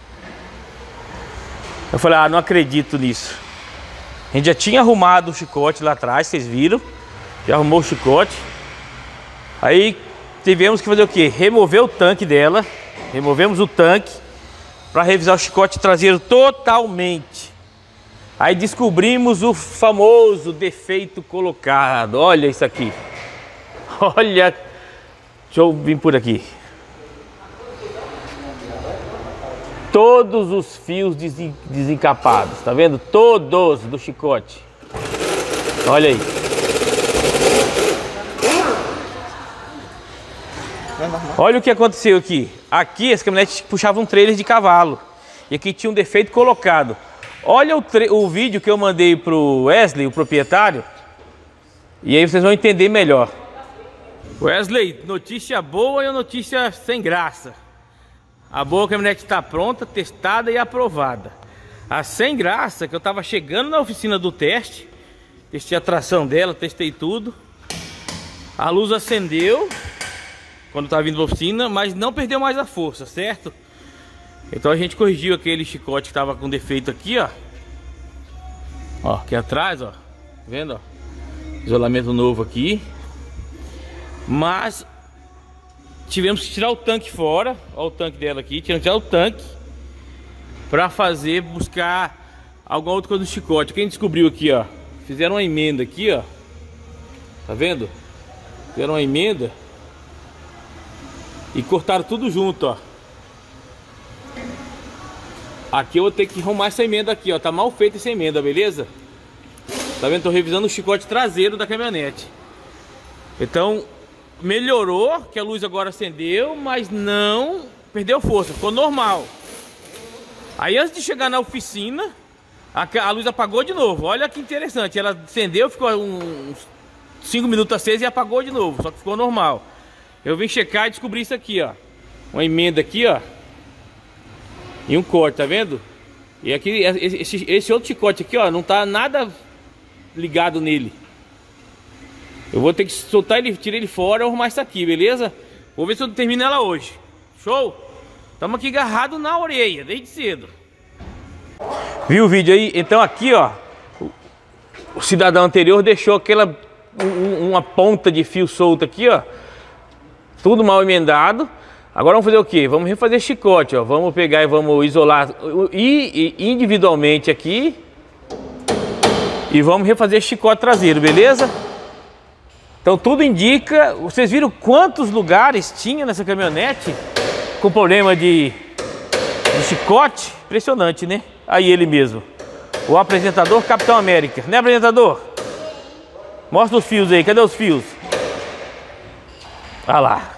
Eu falei, ah, não acredito nisso. A gente já tinha arrumado o chicote lá atrás, vocês viram. Já arrumou o chicote. Aí tivemos que fazer o quê? Remover o tanque dela. Removemos o tanque para revisar o chicote traseiro totalmente. Aí descobrimos o famoso defeito colocado. Olha isso aqui. Olha. Deixa eu vir por aqui. Todos os fios desencapados. Tá vendo? Todos do chicote. Olha aí. Olha o que aconteceu aqui. Aqui essa caminhonete puxava um trailer de cavalo. E aqui tinha um defeito colocado. Olha o vídeo que eu mandei pro Wesley, o proprietário. E aí vocês vão entender melhor. Wesley, notícia boa e notícia sem graça. A boa caminhonete está pronta, testada e aprovada. A sem graça que eu tava chegando na oficina do teste, testei a tração dela, testei tudo. A luz acendeu quando tava vindo da oficina, mas não perdeu mais a força, certo? Então a gente corrigiu aquele chicote que tava com defeito aqui, ó. Ó, aqui atrás, ó. Tá vendo, ó? Isolamento novo aqui. Mas tivemos que tirar o tanque fora. Ó o tanque dela aqui. Tivemos que tirar o tanque pra buscar alguma outra coisa do chicote. Quem descobriu aqui, ó, fizeram uma emenda aqui, ó. Tá vendo? Fizeram uma emenda e cortaram tudo junto, ó. Aqui eu vou ter que arrumar essa emenda aqui, ó. Tá mal feita essa emenda, beleza? Tá vendo? Tô revisando o chicote traseiro da caminhonete. Então, melhorou, que a luz agora acendeu, mas não perdeu força, ficou normal. Aí antes de chegar na oficina, a luz apagou de novo. Olha que interessante, ela acendeu, ficou uns 5 minutos acesa e apagou de novo, só que ficou normal. Eu vim checar e descobri isso aqui, ó. Uma emenda aqui, ó. E um corte, tá vendo? E aqui, esse outro chicote aqui, ó, não tá nada ligado nele. Eu vou ter que soltar ele, tirar ele fora e arrumar isso aqui, beleza? Vou ver se eu termino ela hoje. Show? Estamos aqui agarrados na orelha, desde cedo. Viu o vídeo aí? Então aqui, ó, o cidadão anterior deixou aquela uma ponta de fio solto aqui, ó. Tudo mal emendado. Agora vamos fazer o que? Vamos refazer chicote, ó. Vamos pegar e vamos isolar individualmente aqui. E vamos refazer chicote traseiro, beleza? Então tudo indica. Vocês viram quantos lugares tinha nessa caminhonete com problema de chicote? Impressionante, né? Aí ele mesmo, o apresentador Capitão América, né, apresentador? Mostra os fios aí, cadê os fios? Olha lá.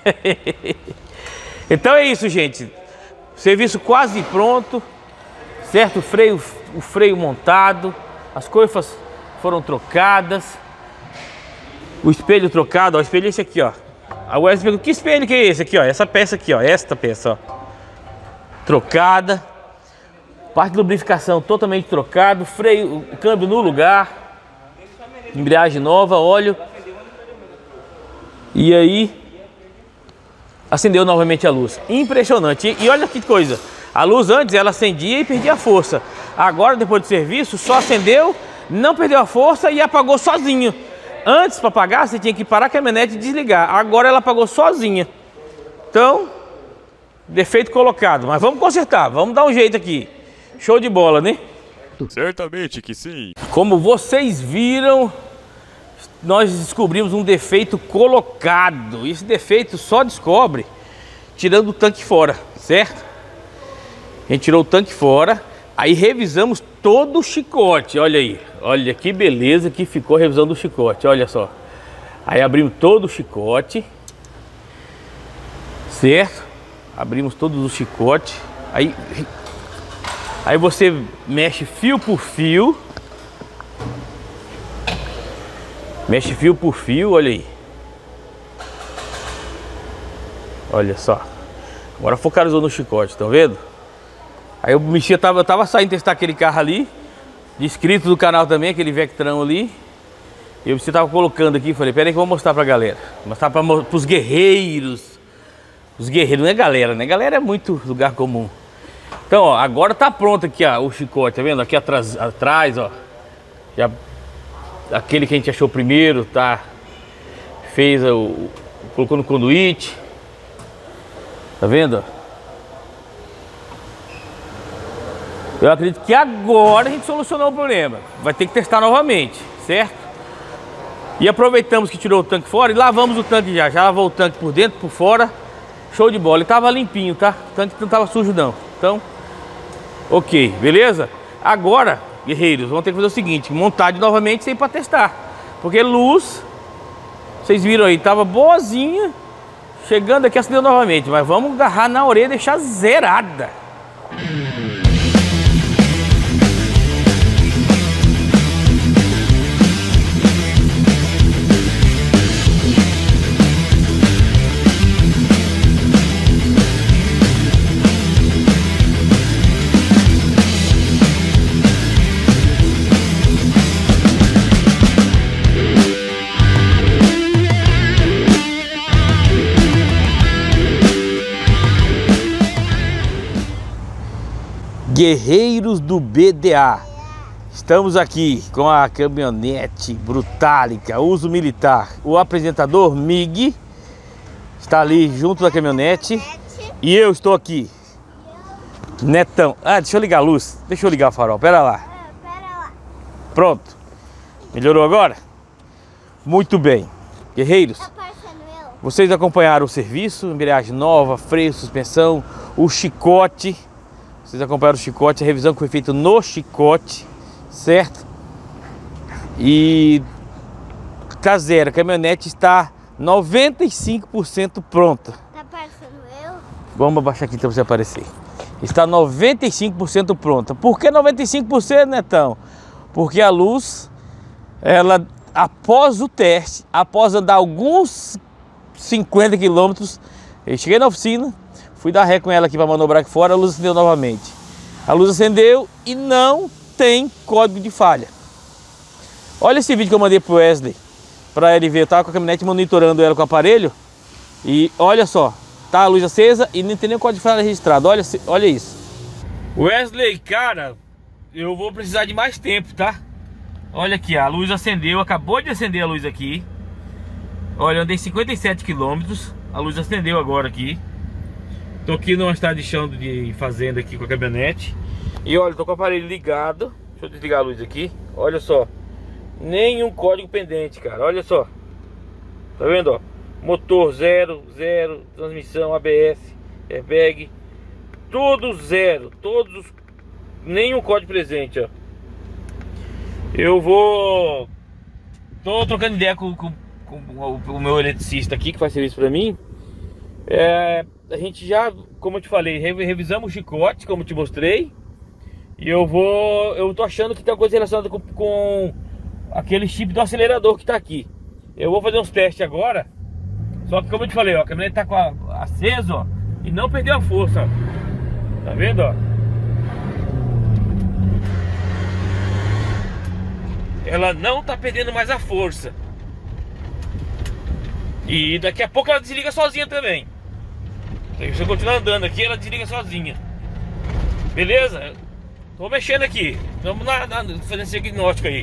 Então é isso, gente. Serviço quase pronto, certo? O freio montado, as coifas foram trocadas, o espelho trocado, ó, o espelho é esse aqui, ó. A Wesley perguntou, que espelho que é esse aqui, ó? Essa peça aqui, ó, esta peça, ó, trocada, parte de lubrificação totalmente trocado, freio, câmbio no lugar, embreagem nova, óleo. E aí acendeu novamente a luz. Impressionante. E olha que coisa. A luz antes ela acendia e perdia a força. Agora, depois do serviço, só acendeu, não perdeu a força e apagou sozinho. Antes, para apagar, você tinha que parar a caminhonete e desligar. Agora ela apagou sozinha. Então, defeito colocado. Mas vamos consertar, vamos dar um jeito aqui. Show de bola, né? Certamente que sim. Como vocês viram, nós descobrimos um defeito colocado. Esse defeito só descobre tirando o tanque fora, certo? A gente tirou o tanque fora, aí revisamos todo o chicote, olha aí. Olha que beleza que ficou a revisão do chicote, olha só. Aí abrimos todo o chicote, certo? Abrimos todos os chicotes, aí você mexe fio por fio. Mexe fio por fio, olha aí. Olha só. Agora focalizou no chicote, estão vendo? Aí eu mexia, eu tava saindo testar aquele carro ali, de inscrito do canal também, aquele Vectrão ali. E você tava colocando aqui, falei, pera aí que eu vou mostrar pra galera. Mostrar pros guerreiros. Os guerreiros, não é galera, né? Galera é muito lugar comum. Então, ó, agora tá pronto aqui, ó, o chicote, tá vendo? Aqui atrás, ó. Já, aquele que a gente achou primeiro, tá? Fez colocou no conduíte. Tá vendo? Eu acredito que agora a gente solucionou o problema. Vai ter que testar novamente, certo? E aproveitamos que tirou o tanque fora e lavamos o tanque já. Já lavou o tanque por dentro, por fora. Show de bola. Ele tava limpinho, tá? O tanque não tava sujo não. Então, ok, beleza? Agora, guerreiros, vamos ter que fazer o seguinte: montar de novamente sem para testar. Porque luz, vocês viram aí, tava boazinha. Chegando aqui, acendeu novamente. Mas vamos agarrar na orelha e deixar zerada. Guerreiros do BDA. Estamos aqui com a caminhonete Brutálica, uso militar. O apresentador Mig está ali junto da caminhonete e eu estou aqui. Netão. Ah, deixa eu ligar a luz. Deixa eu ligar o farol. Pera lá. Pronto. Melhorou agora? Muito bem. Guerreiros, vocês acompanharam o serviço, embreagem nova, freio, suspensão, o chicote. Vocês acompanharam o chicote, a revisão que foi feita no chicote, certo? E tá zero, a caminhonete está 95% pronta. Tá parecendo eu? Vamos abaixar aqui para você aparecer. Está 95% pronta. Por que 95%, Netão? Porque a luz, ela, após o teste, após andar alguns 50 quilômetros, eu cheguei na oficina, fui dar ré com ela aqui para manobrar aqui fora, a luz acendeu novamente. A luz acendeu e não tem código de falha. Olha esse vídeo que eu mandei pro Wesley, para ele ver. Eu tava com a caminhonete monitorando ela com o aparelho e olha só, tá a luz acesa e não tem nem código de falha registrado. Olha isso. Wesley, cara, eu vou precisar de mais tempo, tá? Olha aqui, a luz acendeu, acabou de acender a luz aqui. Olha, eu andei 57 quilômetros, a luz acendeu agora aqui. Tô aqui numa estrada de chão de fazenda aqui com a caminhonete. E olha, tô com o aparelho ligado. Deixa eu desligar a luz aqui. Olha só, nenhum código pendente, cara. Olha só, tá vendo, ó? Motor 0, transmissão, ABS, airbag, tudo zero, todos, nenhum código presente, ó. Eu vou... Tô trocando ideia com o meu eletricista aqui, que faz serviço pra mim. A gente já, como eu te falei, revisamos o chicote, como eu te mostrei. E eu tô achando que tem uma coisa relacionada com aquele chip do acelerador que tá aqui. Eu vou fazer uns testes agora. Só que como eu te falei, ó, a caminhonete tá com aceso, ó, e não perdeu a força, ó. Tá vendo, ó? Ela não tá perdendo mais a força. E daqui a pouco ela desliga sozinha também. Se eu continuar andando aqui, ela desliga sozinha. Beleza? Tô mexendo aqui. Vamos fazer esse diagnóstico aí.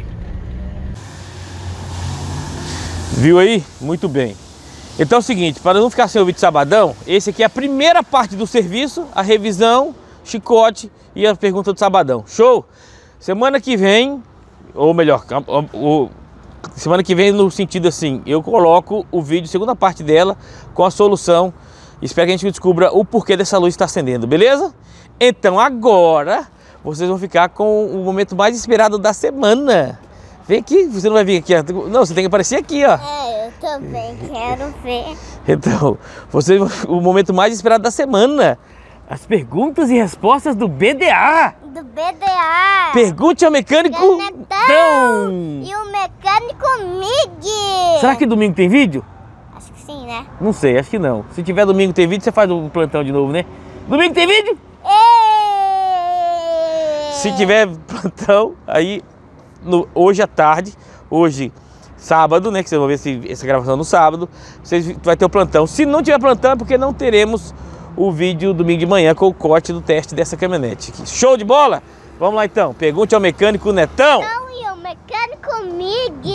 Viu aí? Muito bem. Então é o seguinte, para não ficar sem o vídeo sabadão, esse aqui é a primeira parte do serviço, a revisão, chicote e a pergunta do sabadão. Show? Semana que vem, ou melhor, semana que vem no sentido assim, eu coloco o vídeo, segunda parte dela, com a solução. Espero que a gente descubra o porquê dessa luz estar acendendo, beleza? Então agora vocês vão ficar com o momento mais esperado da semana. Vem aqui, você não vai vir aqui, ó. Não, você tem que aparecer aqui, ó. Eu também quero ver. Então, o momento mais esperado da semana. As perguntas e respostas do BDA. Do BDA. Pergunte ao mecânico Netão. E o mecânico Mig. Será que domingo tem vídeo? Acho que sim, né? Não sei, acho que não. Se tiver domingo tem vídeo, você faz o plantão de novo, né? Domingo tem vídeo? Se tiver plantão, aí hoje à tarde, hoje sábado, né? Que vocês vão ver essa gravação no sábado, vai ter o plantão. Se não tiver plantão é porque não teremos o vídeo domingo de manhã com o corte do teste dessa caminhonete. Show de bola? Vamos lá então. Pergunte ao mecânico Netão. Não, e o mecânico Mig.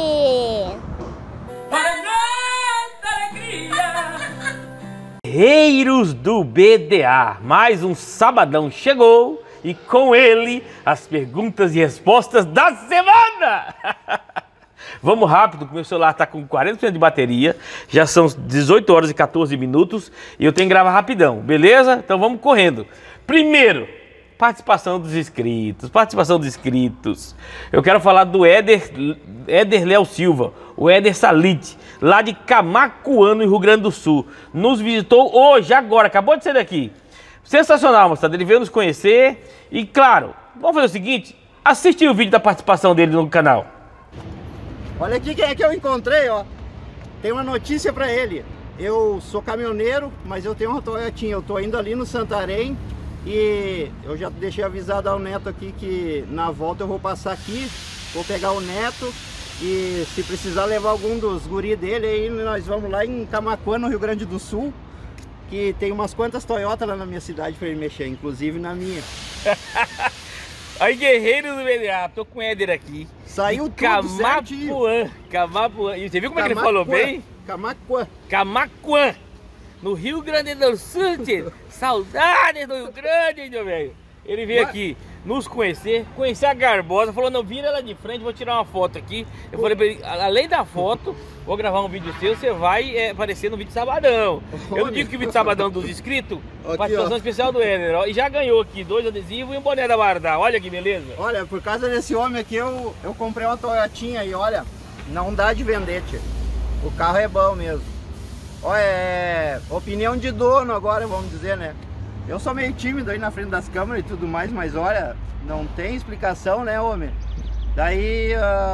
Guerreiros do BDA, mais um sabadão chegou e com ele as perguntas e respostas da semana. Vamos rápido, que meu celular está com 40% de bateria, já são 18 horas e 14 minutos e eu tenho que gravar rapidão, beleza? Então vamos correndo. Primeiro, participação dos inscritos. Eu quero falar do Éder Léo Silva, o Éder Salite, lá de Camaquã, no Rio Grande do Sul. Nos visitou hoje, agora, acabou de sair daqui. Sensacional, moçada, ele veio nos conhecer e, claro, vamos fazer o seguinte, assiste o vídeo da participação dele no canal. Olha aqui quem é que eu encontrei, ó. Tem uma notícia pra ele. Eu sou caminhoneiro, mas eu tenho uma Toyotinha. Eu tô indo ali no Santarém e eu já deixei avisado ao Neto aqui que na volta eu vou passar aqui, vou pegar o Neto e se precisar levar algum dos guri dele aí, nós vamos lá em Camaquã, no Rio Grande do Sul, que tem umas quantas Toyota lá na minha cidade pra ele mexer, inclusive na minha. Aí, guerreiros do BDA, tô com o Éder aqui. Saiu tudo certinho. Camapuã. E você viu como é que ele falou bem? Camaquã. Camaquã. No Rio Grande do Sul, tio. Saudades do Rio Grande, meu velho. Ele veio aqui nos conhecer a Garbosa, falou, não, vira ela de frente, vou tirar uma foto aqui. Eu falei pra ele, além da foto, vou gravar um vídeo seu, você vai aparecer no vídeo de Sabadão. Eu não digo que o vídeo de Sabadão dos inscritos, participação especial do Éder, ó, e já ganhou aqui 2 adesivos e um boné da Bardal, olha que beleza. Olha, por causa desse homem aqui, eu comprei uma Toyotinha e olha, não dá de vender, tio. O carro é bom mesmo. Olha, é opinião de dono agora, vamos dizer, né? Eu sou meio tímido aí na frente das câmeras e tudo mais, mas olha, não tem explicação, né, homem? Daí,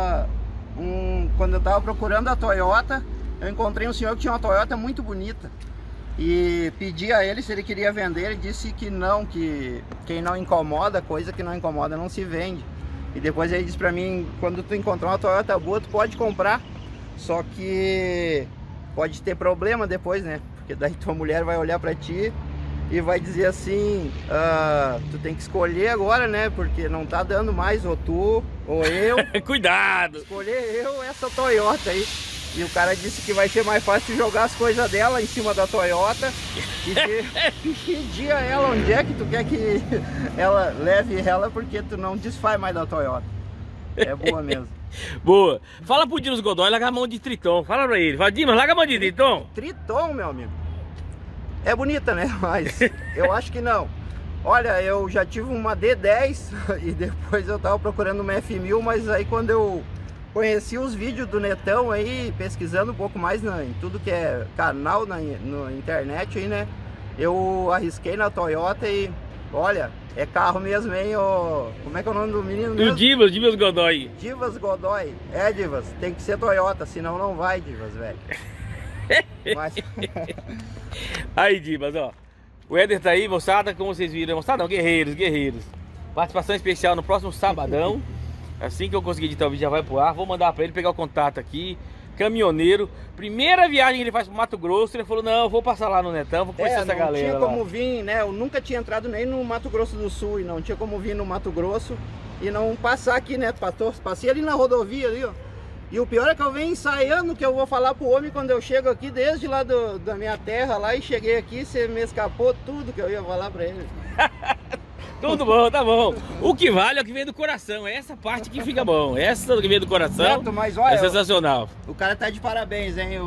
quando eu tava procurando a Toyota, eu encontrei um senhor que tinha uma Toyota muito bonita. E pedi a ele se ele queria vender, ele disse que não, que quem não incomoda, coisa que não incomoda não se vende. E depois ele disse pra mim, quando tu encontrar uma Toyota boa, tu pode comprar, só que pode ter problema depois, né? Porque daí tua mulher vai olhar pra ti e vai dizer assim, tu tem que escolher agora, né? Porque não tá dando mais, ou tu, ou eu. Cuidado! Escolher eu essa Toyota aí. E o cara disse que vai ser mais fácil jogar as coisas dela em cima da Toyota e pedir a ela onde é que tu quer que ela leve ela, porque tu não desfaz mais da Toyota. É boa mesmo. Boa. Fala pro Dimas Godoy, larga a mão de Triton. Fala pra ele. Fala, Dimas, larga a mão de Triton. Triton, meu amigo. É bonita, né? Mas eu acho que não. Olha, eu já tive uma D10 e depois eu tava procurando uma F1000, mas aí quando eu conheci os vídeos do Netão aí, pesquisando um pouco mais em tudo que é canal na internet aí, né? Eu arrisquei na Toyota e, olha, é carro mesmo, hein? Como é que é o nome do menino mesmo? O Divas Godoy. Divas Godoy. É, Divas, tem que ser Toyota, senão não vai, Divas, velho. Mas... Aí, Divas, ó. O Éder tá aí, moçada, como vocês viram. Moçada não, guerreiros. Participação especial no próximo sabadão. Assim que eu conseguir editar o vídeo já vai pro ar. Vou mandar pra ele pegar o contato aqui. Caminhoneiro. Primeira viagem que ele faz pro Mato Grosso. Ele falou, não, eu vou passar lá no Netão, vou conhecer essa galera. Não tinha lá como vir, né? Eu nunca tinha entrado nem no Mato Grosso do Sul. E não tinha como vir no Mato Grosso e não passar aqui, né? Passei ali na rodovia ali, ó. E o pior é que eu venho ensaiando que eu vou falar pro homem quando eu chego aqui, desde lá da minha terra lá, e cheguei aqui, você me escapou tudo que eu ia falar pra ele. Tudo bom, tá bom. O que vale é o que vem do coração. É essa parte que fica bom. Essa que vem do coração. Certo, mas olha, é sensacional. O cara tá de parabéns, hein?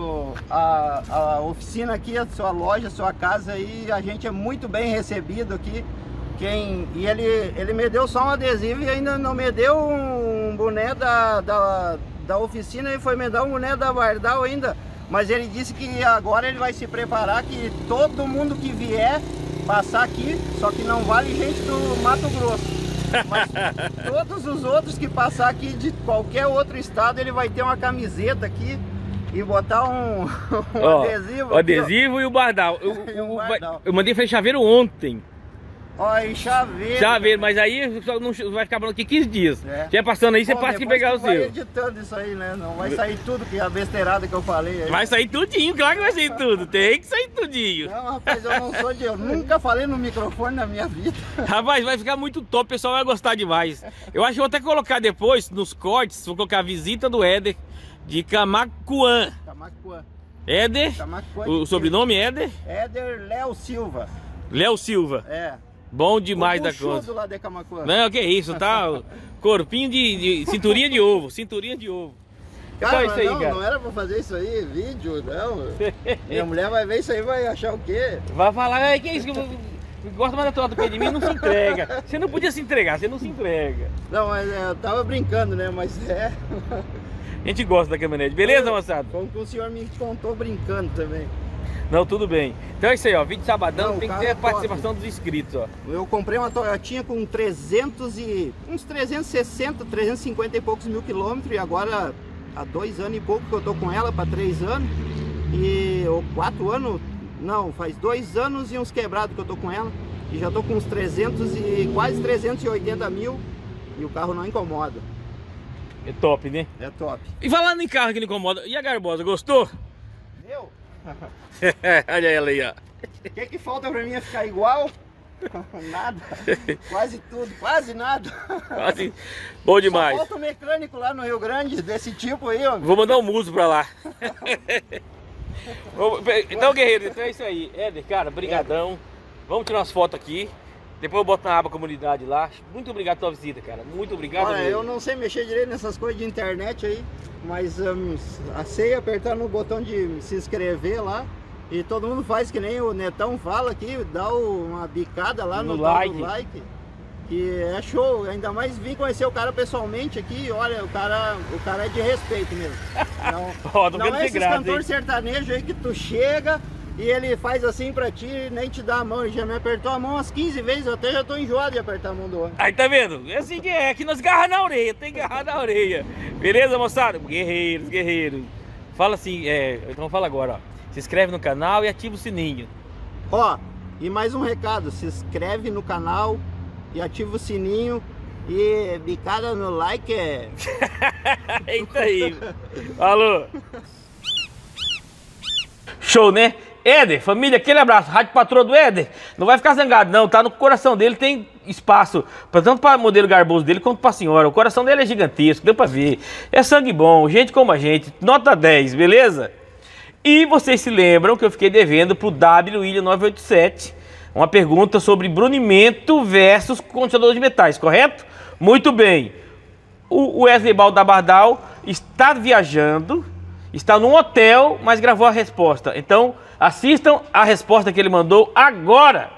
A oficina aqui, a sua loja, a sua casa aí, a gente é muito bem recebido aqui. E ele me deu só um adesivo e ainda não me deu um boné da oficina, e foi me dar um boné da Bardal ainda. Mas ele disse que agora ele vai se preparar, que todo mundo que vier passar aqui, só que não vale gente do Mato Grosso, mas todos os outros que passar aqui de qualquer outro estado, ele vai ter uma camiseta aqui e botar um adesivo. O adesivo aqui, e o Bardal. Eu mandei fazer chaveiro ontem. Ó, e chaveiro. Chaveiro, mas aí só não vai ficar aqui 15 dias. É. Já passando aí, você passa aqui pegar o seu. Vai editando isso aí, né? Não vai sair tudo que a besteirada que eu falei aí. Vai sair tudinho, claro que vai sair tudo. Tem que sair tudinho. Não, rapaz, eu não sou eu nunca falei no microfone na minha vida. Rapaz, vai ficar muito top, o pessoal vai gostar demais. Eu acho que vou até colocar depois, nos cortes, vou colocar a visita do Éder de Camaquã. Camaquã. Éder? Camaquã. O sobrenome é Éder? Éder Léo Silva. Léo Silva. É. Bom demais da coisa. Lá de Camaquã. Não, que isso, tá? Corpinho de cinturinha de ovo, cinturinha de ovo. Cara, então, isso aí, não, cara. Não era pra fazer isso aí, vídeo, não. Minha mulher vai ver isso aí e vai achar o quê? Vai falar, que é isso que gosta mais da tua do pé de mim, não se entrega. Você não podia se entregar, você não se entrega. Não, mas eu tava brincando, né? Mas é. A gente gosta da caminhonete, beleza, moçada? Como que o senhor me contou brincando também. Não, tudo bem. Então é isso aí, ó. Vídeo de sabadão, tem que ter a participação dos inscritos, ó. Eu comprei uma Toyotinha com uns 360, 350 e poucos mil quilômetros. E agora, há 2 anos e pouco que eu tô com ela, para 3 anos. Ou 4 anos, não, faz 2 anos e uns quebrados que eu tô com ela. E já tô com uns 300 e quase 380 mil. E o carro não incomoda. É top, né? É top. E falando em carro que não incomoda, e a Garbosa, gostou? Meu? Olha ela aí, ó. O que falta pra mim é ficar igual? Nada. Quase tudo, quase nada. Quase. Bom demais. Só falta um mecânico lá no Rio Grande, desse tipo aí, ó. Vou mandar um muso pra lá. Então, guerreiro, então é isso aí. Éder, cara, brigadão. Vamos tirar umas fotos aqui. Depois eu boto na aba comunidade lá. Muito obrigado pela visita, cara. Muito obrigado. Olha, mesmo. eu não sei mexer direito nessas coisas de internet aí, mas sei apertar no botão de se inscrever lá. E todo mundo faz que nem o Netão fala aqui, dá uma bicada lá no like. Que é show, ainda mais vim conhecer o cara pessoalmente aqui, olha, o cara é de respeito mesmo. Não é esses cantores sertanejos aí que tu chega e ele faz assim pra ti, nem te dá a mão, ele já me apertou a mão umas 15 vezes, eu até já tô enjoado de apertar a mão do outro. Aí tá vendo? É assim que é, que nós garra na orelha, tem que agarrar na orelha. Beleza, moçada? Guerreiros, guerreiros. Fala assim, então fala agora, ó. Se inscreve no canal e ativa o sininho. Ó, e mais um recado, se inscreve no canal e ativa o sininho e bicada no like é... Eita aí. Falou. Show, né? Éder, família, aquele abraço. Rádio Patroa do Éder. Não vai ficar zangado não, tá? No coração dele tem espaço, tanto para o modelo garboso dele quanto para a senhora. O coração dele é gigantesco, deu para ver. É sangue bom, gente como a gente. Nota 10, beleza? E vocês se lembram que eu fiquei devendo pro WIlliam987 uma pergunta sobre brunimento versus condicionador de metais, correto? Muito bem. O Wesley Baldo da Bardal está viajando, está num hotel, mas gravou a resposta. Então, assistam a resposta que ele mandou agora.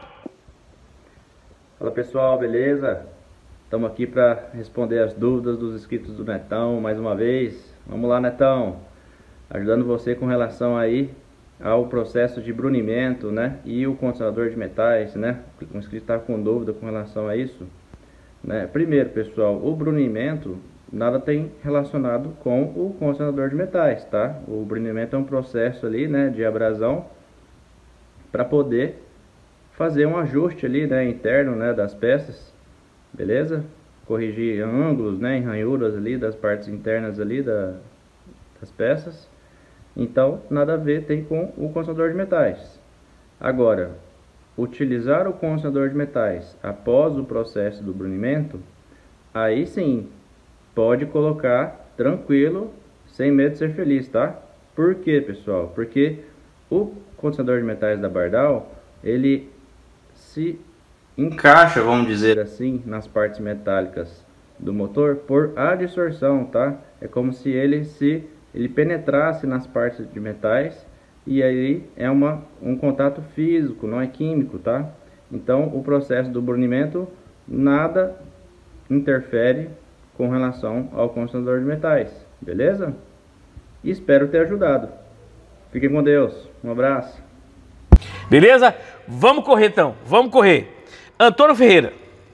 Fala pessoal, beleza? Estamos aqui para responder as dúvidas dos inscritos do Netão mais uma vez. Vamos lá, Netão. Ajudando você com relação aí ao processo de brunimento, né? E o condicionador de metais, né? O inscrito está com dúvida com relação a isso, né? Primeiro, pessoal, o brunimento nada tem relacionado com o condicionador de metais, tá? O brunimento é um processo ali, né? De abrasão para poder fazer um ajuste ali, né? Interno, né? Das peças, beleza? Corrigir ângulos, né? E ranhuras ali das partes internas ali das peças. Então, nada a ver tem com o condicionador de metais. Agora, utilizar o condicionador de metais após o processo do brunimento, aí sim, pode colocar tranquilo, sem medo de ser feliz, tá? Por quê, pessoal? Porque o condicionador de metais da Bardal, ele se encaixa, vamos dizer assim, nas partes metálicas do motor por adsorção, tá? É como se ele penetrasse nas partes de metais e aí é um contato físico, não é químico, tá? Então o processo do brunimento nada interfere com relação ao condicionador de metais, beleza? E espero ter ajudado. Fiquem com Deus, um abraço. Beleza? Vamos correr então, vamos correr. Antônio Ferreira.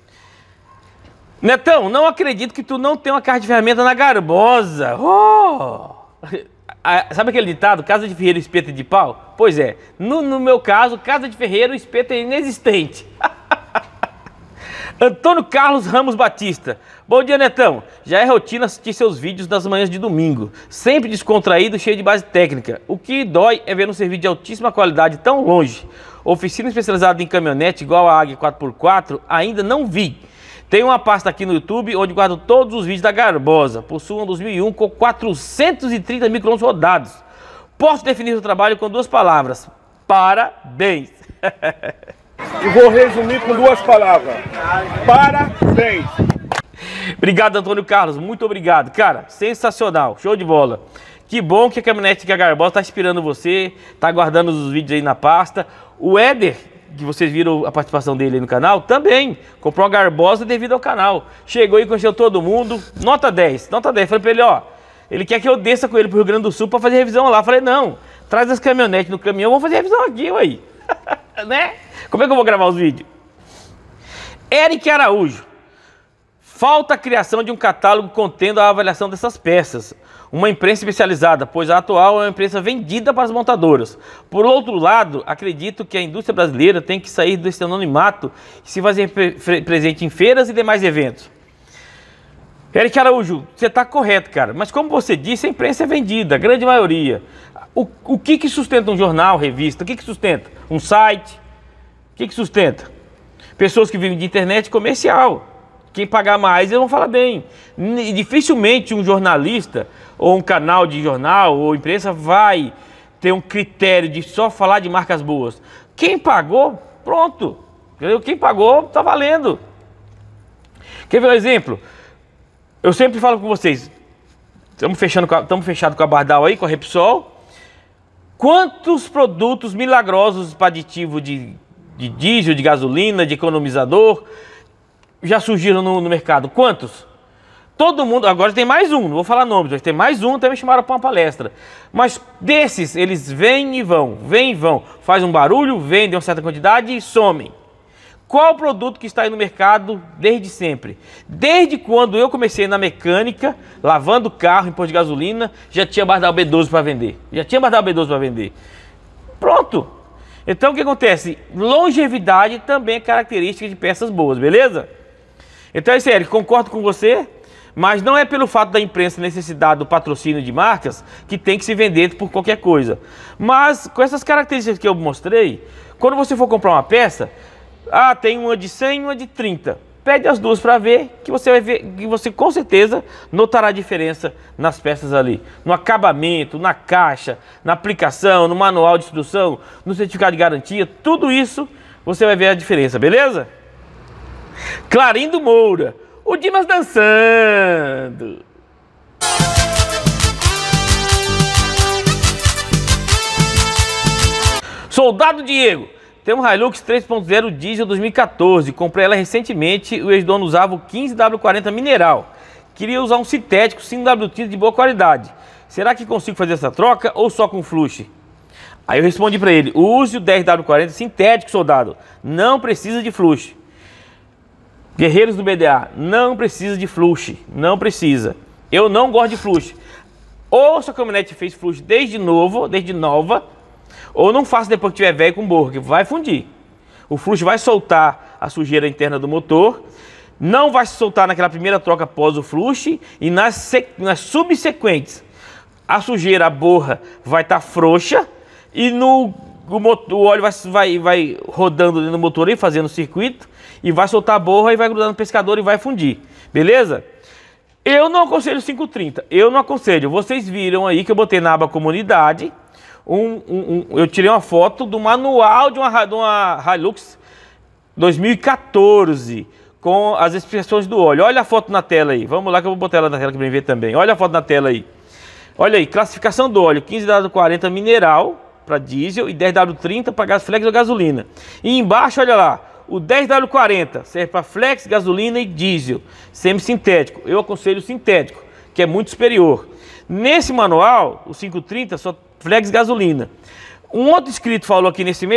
Netão, não acredito que tu não tem uma caixa de ferramenta na Garbosa. Sabe aquele ditado, casa de ferreiro, espeto de pau? Pois é, no meu caso, casa de ferreiro, espeto é inexistente. Antônio Carlos Ramos Batista. Bom dia, Netão. Já é rotina assistir seus vídeos nas manhãs de domingo. Sempre descontraído, cheio de base técnica. O que dói é ver um serviço de altíssima qualidade tão longe. Oficina especializada em caminhonete igual a Águia 4x4, ainda não vi. Tem uma pasta aqui no YouTube onde guardo todos os vídeos da Garbosa. Possuo um 2001 com 430 micro-ondas rodados. Posso definir o trabalho com duas palavras. Parabéns. E vou resumir com duas palavras. Parabéns. Obrigado, Antônio Carlos. Muito obrigado. Cara, sensacional. Show de bola. Que bom que a caminhonete da Garbosa está inspirando você. Está guardando os vídeos aí na pasta. O Éder, que vocês viram a participação dele aí no canal, também comprou a Garbosa devido ao canal. Chegou e conheceu todo mundo. Nota 10. Nota 10. Falei pra ele, ó. Ele quer que eu desça com ele pro Rio Grande do Sul para fazer revisão lá. Falei, não. Traz as caminhonetes no caminhão. Vamos fazer revisão aqui, ué. Né? Como é que eu vou gravar os vídeos? Eric Araújo. Falta a criação de um catálogo contendo a avaliação dessas peças. Uma imprensa especializada, pois a atual é uma imprensa vendida para as montadoras. Por outro lado, acredito que a indústria brasileira tem que sair desse anonimato e se fazer presente em feiras e demais eventos. Eric Araújo, você está correto, cara. Mas como você disse, a imprensa é vendida, a grande maioria. O que sustenta um jornal, revista? O que sustenta? Um site? O que sustenta? pessoas que vivem de internet comercial. Quem pagar mais, eles vão falar bem. Dificilmente um jornalista, ou um canal de jornal, ou imprensa vai ter um critério de só falar de marcas boas. Quem pagou, pronto. Entendeu? Quem pagou, tá valendo. Quer ver um exemplo? Eu sempre falo com vocês, estamos fechados com a Bardal aí, com a Repsol. Quantos produtos milagrosos para aditivo de diesel, de gasolina, de economizador já surgiram no mercado? Quantos? Todo mundo, agora tem mais um, não vou falar nomes, mas tem mais um, até me chamaram para uma palestra. Mas desses, eles vêm e vão, faz um barulho, vendem uma certa quantidade e somem. Qual o produto que está aí no mercado desde sempre? Desde quando eu comecei na mecânica, lavando carro em posto de gasolina, já tinha Bardal B12 para vender. Pronto. Então o que acontece? Longevidade também é característica de peças boas, beleza? Então é sério, concordo com você, mas não é pelo fato da imprensa necessitar do patrocínio de marcas que tem que se vender por qualquer coisa. Mas com essas características que eu mostrei, quando você for comprar uma peça, tem uma de 100 e uma de 30. Pede as duas para ver, que você vai ver, que você com certeza notará a diferença nas peças ali. No acabamento, na caixa, na aplicação, no manual de instrução, no certificado de garantia, tudo isso você vai ver a diferença, beleza? Clarindo Moura, o Dimas dançando. Soldado Diego, tem um Hilux 3.0 diesel 2014, comprei ela recentemente, o ex-dono usava o 15W40 mineral. Queria usar um sintético 5W tinta de boa qualidade. Será que consigo fazer essa troca ou só com flush? Aí eu respondi para ele, use o 10W40 sintético, soldado, não precisa de flush. Guerreiros do BDA, não precisa de flush, não precisa. Eu não gosto de flush. Ou sua caminhonete fez flush desde nova, ou não faça depois que tiver velho com borra, que vai fundir. O flush vai soltar a sujeira interna do motor, não vai se soltar naquela primeira troca após o flush, e nas subsequentes, a sujeira, a borra, vai estar frouxa, e o óleo vai rodando dentro do motor aí, fazendo circuito, e vai soltar a borra e vai grudar no pescador e vai fundir, beleza? Eu não aconselho 530, eu não aconselho. Vocês viram aí que eu botei na aba comunidade, eu tirei uma foto do manual de uma Hilux 2014, com as expressões do óleo. Olha a foto na tela aí, vamos lá que eu vou botar ela na tela para ver também. Olha a foto na tela aí. Olha aí, classificação do óleo, 15W40 mineral para diesel e 10W30 para gás flex ou gasolina. E embaixo, olha lá, o 10W40 serve para flex, gasolina e diesel, semi-sintético. Eu aconselho o sintético, que é muito superior. Nesse manual, o 530 só flex gasolina. Um outro inscrito falou aqui nessa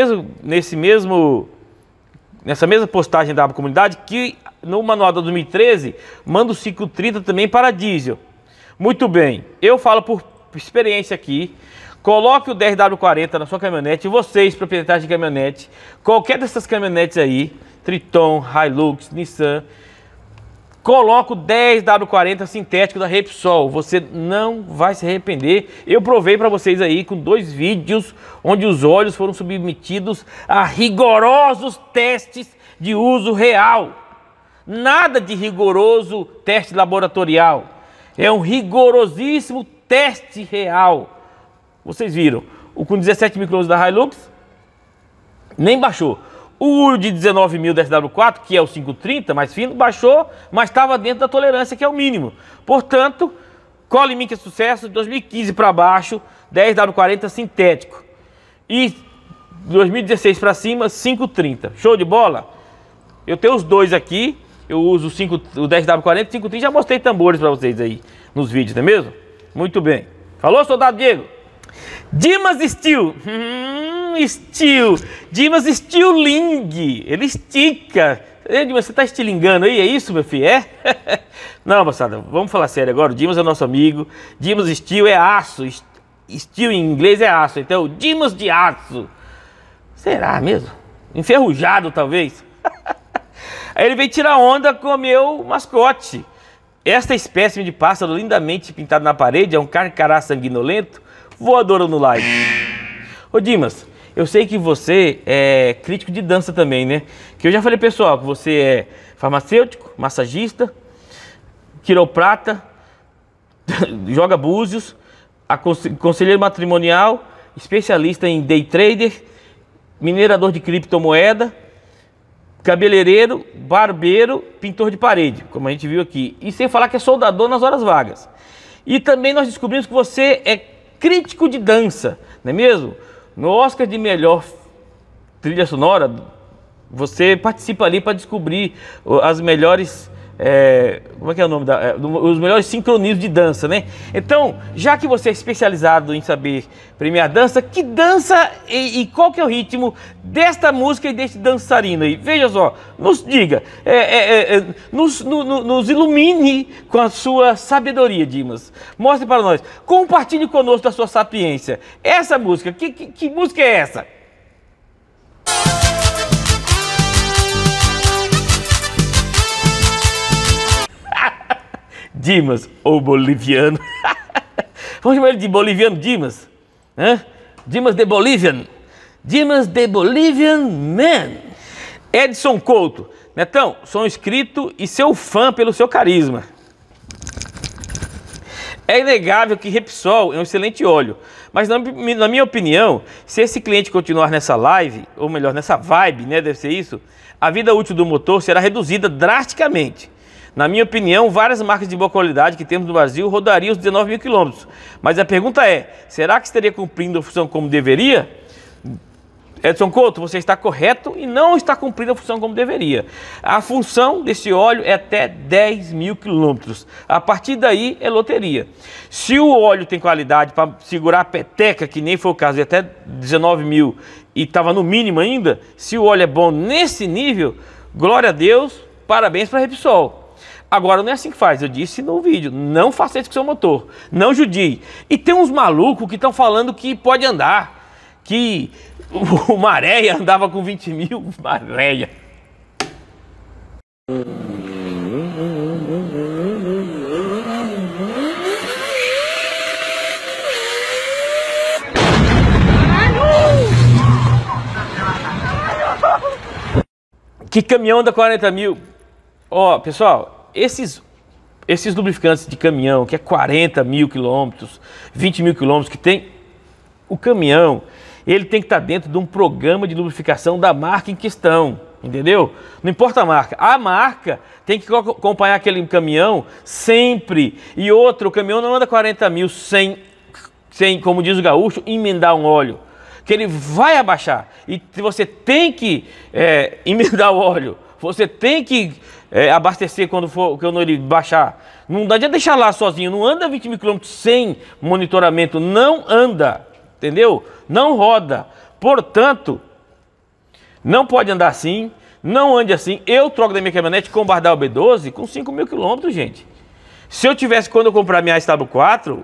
mesma postagem da aba comunidade que no manual da 2013 manda o 530 também para diesel. Muito bem, eu falo por experiência aqui. Coloque o 10W40 na sua caminhonete, vocês, proprietários de caminhonete, qualquer dessas caminhonetes aí, Triton, Hilux, Nissan, coloque o 10W40 sintético da Repsol, você não vai se arrepender. Eu provei para vocês aí com 2 vídeos, onde os óleos foram submetidos a rigorosos testes de uso real. Nada de rigoroso teste laboratorial, é um rigorosíssimo teste real. Vocês viram, o com 17 microns da Hilux nem baixou. O de 19 mil da SW4, que é o 530, mais fino, baixou, mas estava dentro da tolerância, que é o mínimo. Portanto, cola em mim que é sucesso, de 2015 para baixo, 10W40 sintético. E 2016 para cima, 530. Show de bola? Eu tenho os dois aqui, eu uso o 10W40 e 530, já mostrei tambores para vocês aí nos vídeos, não é mesmo? Muito bem. Falou, soldado Diego? Dimas Steel, Dimas Steeling, ele estica. Dimas, você tá estilingando aí, é isso, meu filho? É? Não, moçada, vamos falar sério agora. O Dimas é nosso amigo. Dimas Steel é aço. Steel em inglês é aço. Então, Dimas de aço. Será mesmo? Enferrujado, talvez. Aí ele veio tirar onda com o meu mascote. Esta espécime de pássaro lindamente pintado na parede é um carcará sanguinolento, voadora no like. Ô Dimas, eu sei que você é crítico de dança também, né? Que eu já falei, pessoal, que você é farmacêutico, massagista, quiroprata, joga búzios, conselheiro matrimonial, especialista em day trader, minerador de criptomoeda, cabeleireiro, barbeiro, pintor de parede, como a gente viu aqui. E sem falar que é soldador nas horas vagas. E também nós descobrimos que você é crítico de dança, não é mesmo? No Oscar de melhor trilha sonora, você participa ali para descobrir as melhores... como é que é o nome os melhores sincronismos de dança, né? Então, já que você é especializado em saber premiar dança, que dança e qual que é o ritmo desta música e deste dançarino aí? Veja só, nos diga, nos ilumine com a sua sabedoria, Dimas. Mostre para nós, compartilhe conosco a sua sapiência. Essa música, que música é essa? Dimas, ou boliviano. Vamos chamar ele de boliviano Dimas. Dimas de Bolivian. Dimas de Bolivian Man. Edson Couto. Netão, sou inscrito e seu fã pelo seu carisma. É inegável que Repsol é um excelente óleo. Mas na minha opinião, se esse cliente continuar nessa live, ou melhor, nessa vibe, né, deve ser isso, a vida útil do motor será reduzida drasticamente. Na minha opinião, várias marcas de boa qualidade que temos no Brasil rodariam os 19 mil quilômetros. Mas a pergunta é, será que estaria cumprindo a função como deveria? Edson Couto, você está correto e não está cumprindo a função como deveria. A função desse óleo é até 10 mil quilômetros. A partir daí é loteria. Se o óleo tem qualidade para segurar a peteca, que nem foi o caso de até 19 mil e estava no mínimo ainda, se o óleo é bom nesse nível, glória a Deus, parabéns para a Repsol. Agora não é assim que faz, eu disse no vídeo, não faça isso com seu motor, não judie. E tem uns malucos que estão falando que pode andar, que o Maréia andava com 20 mil, Maréia. Que caminhão anda 40 mil? Ó, pessoal... Esses lubrificantes de caminhão, que é 40 mil quilômetros, 20 mil quilômetros, que tem o caminhão, ele tem que estar dentro de um programa de lubrificação da marca em questão, entendeu? Não importa a marca tem que acompanhar aquele caminhão sempre. E outro, o caminhão não anda 40 mil sem, como diz o gaúcho, emendar um óleo, que ele vai abaixar. E você tem que emendar o óleo, você tem que abastecer quando ele baixar. Não dá de deixar lá sozinho, não anda 20 mil quilômetros sem monitoramento, não anda, entendeu? Não roda. Portanto, não pode andar assim, não ande assim. Eu troco da minha caminhonete com Bardal B12 com 5 mil quilômetros, gente. Se eu tivesse, quando eu comprar minha SW4,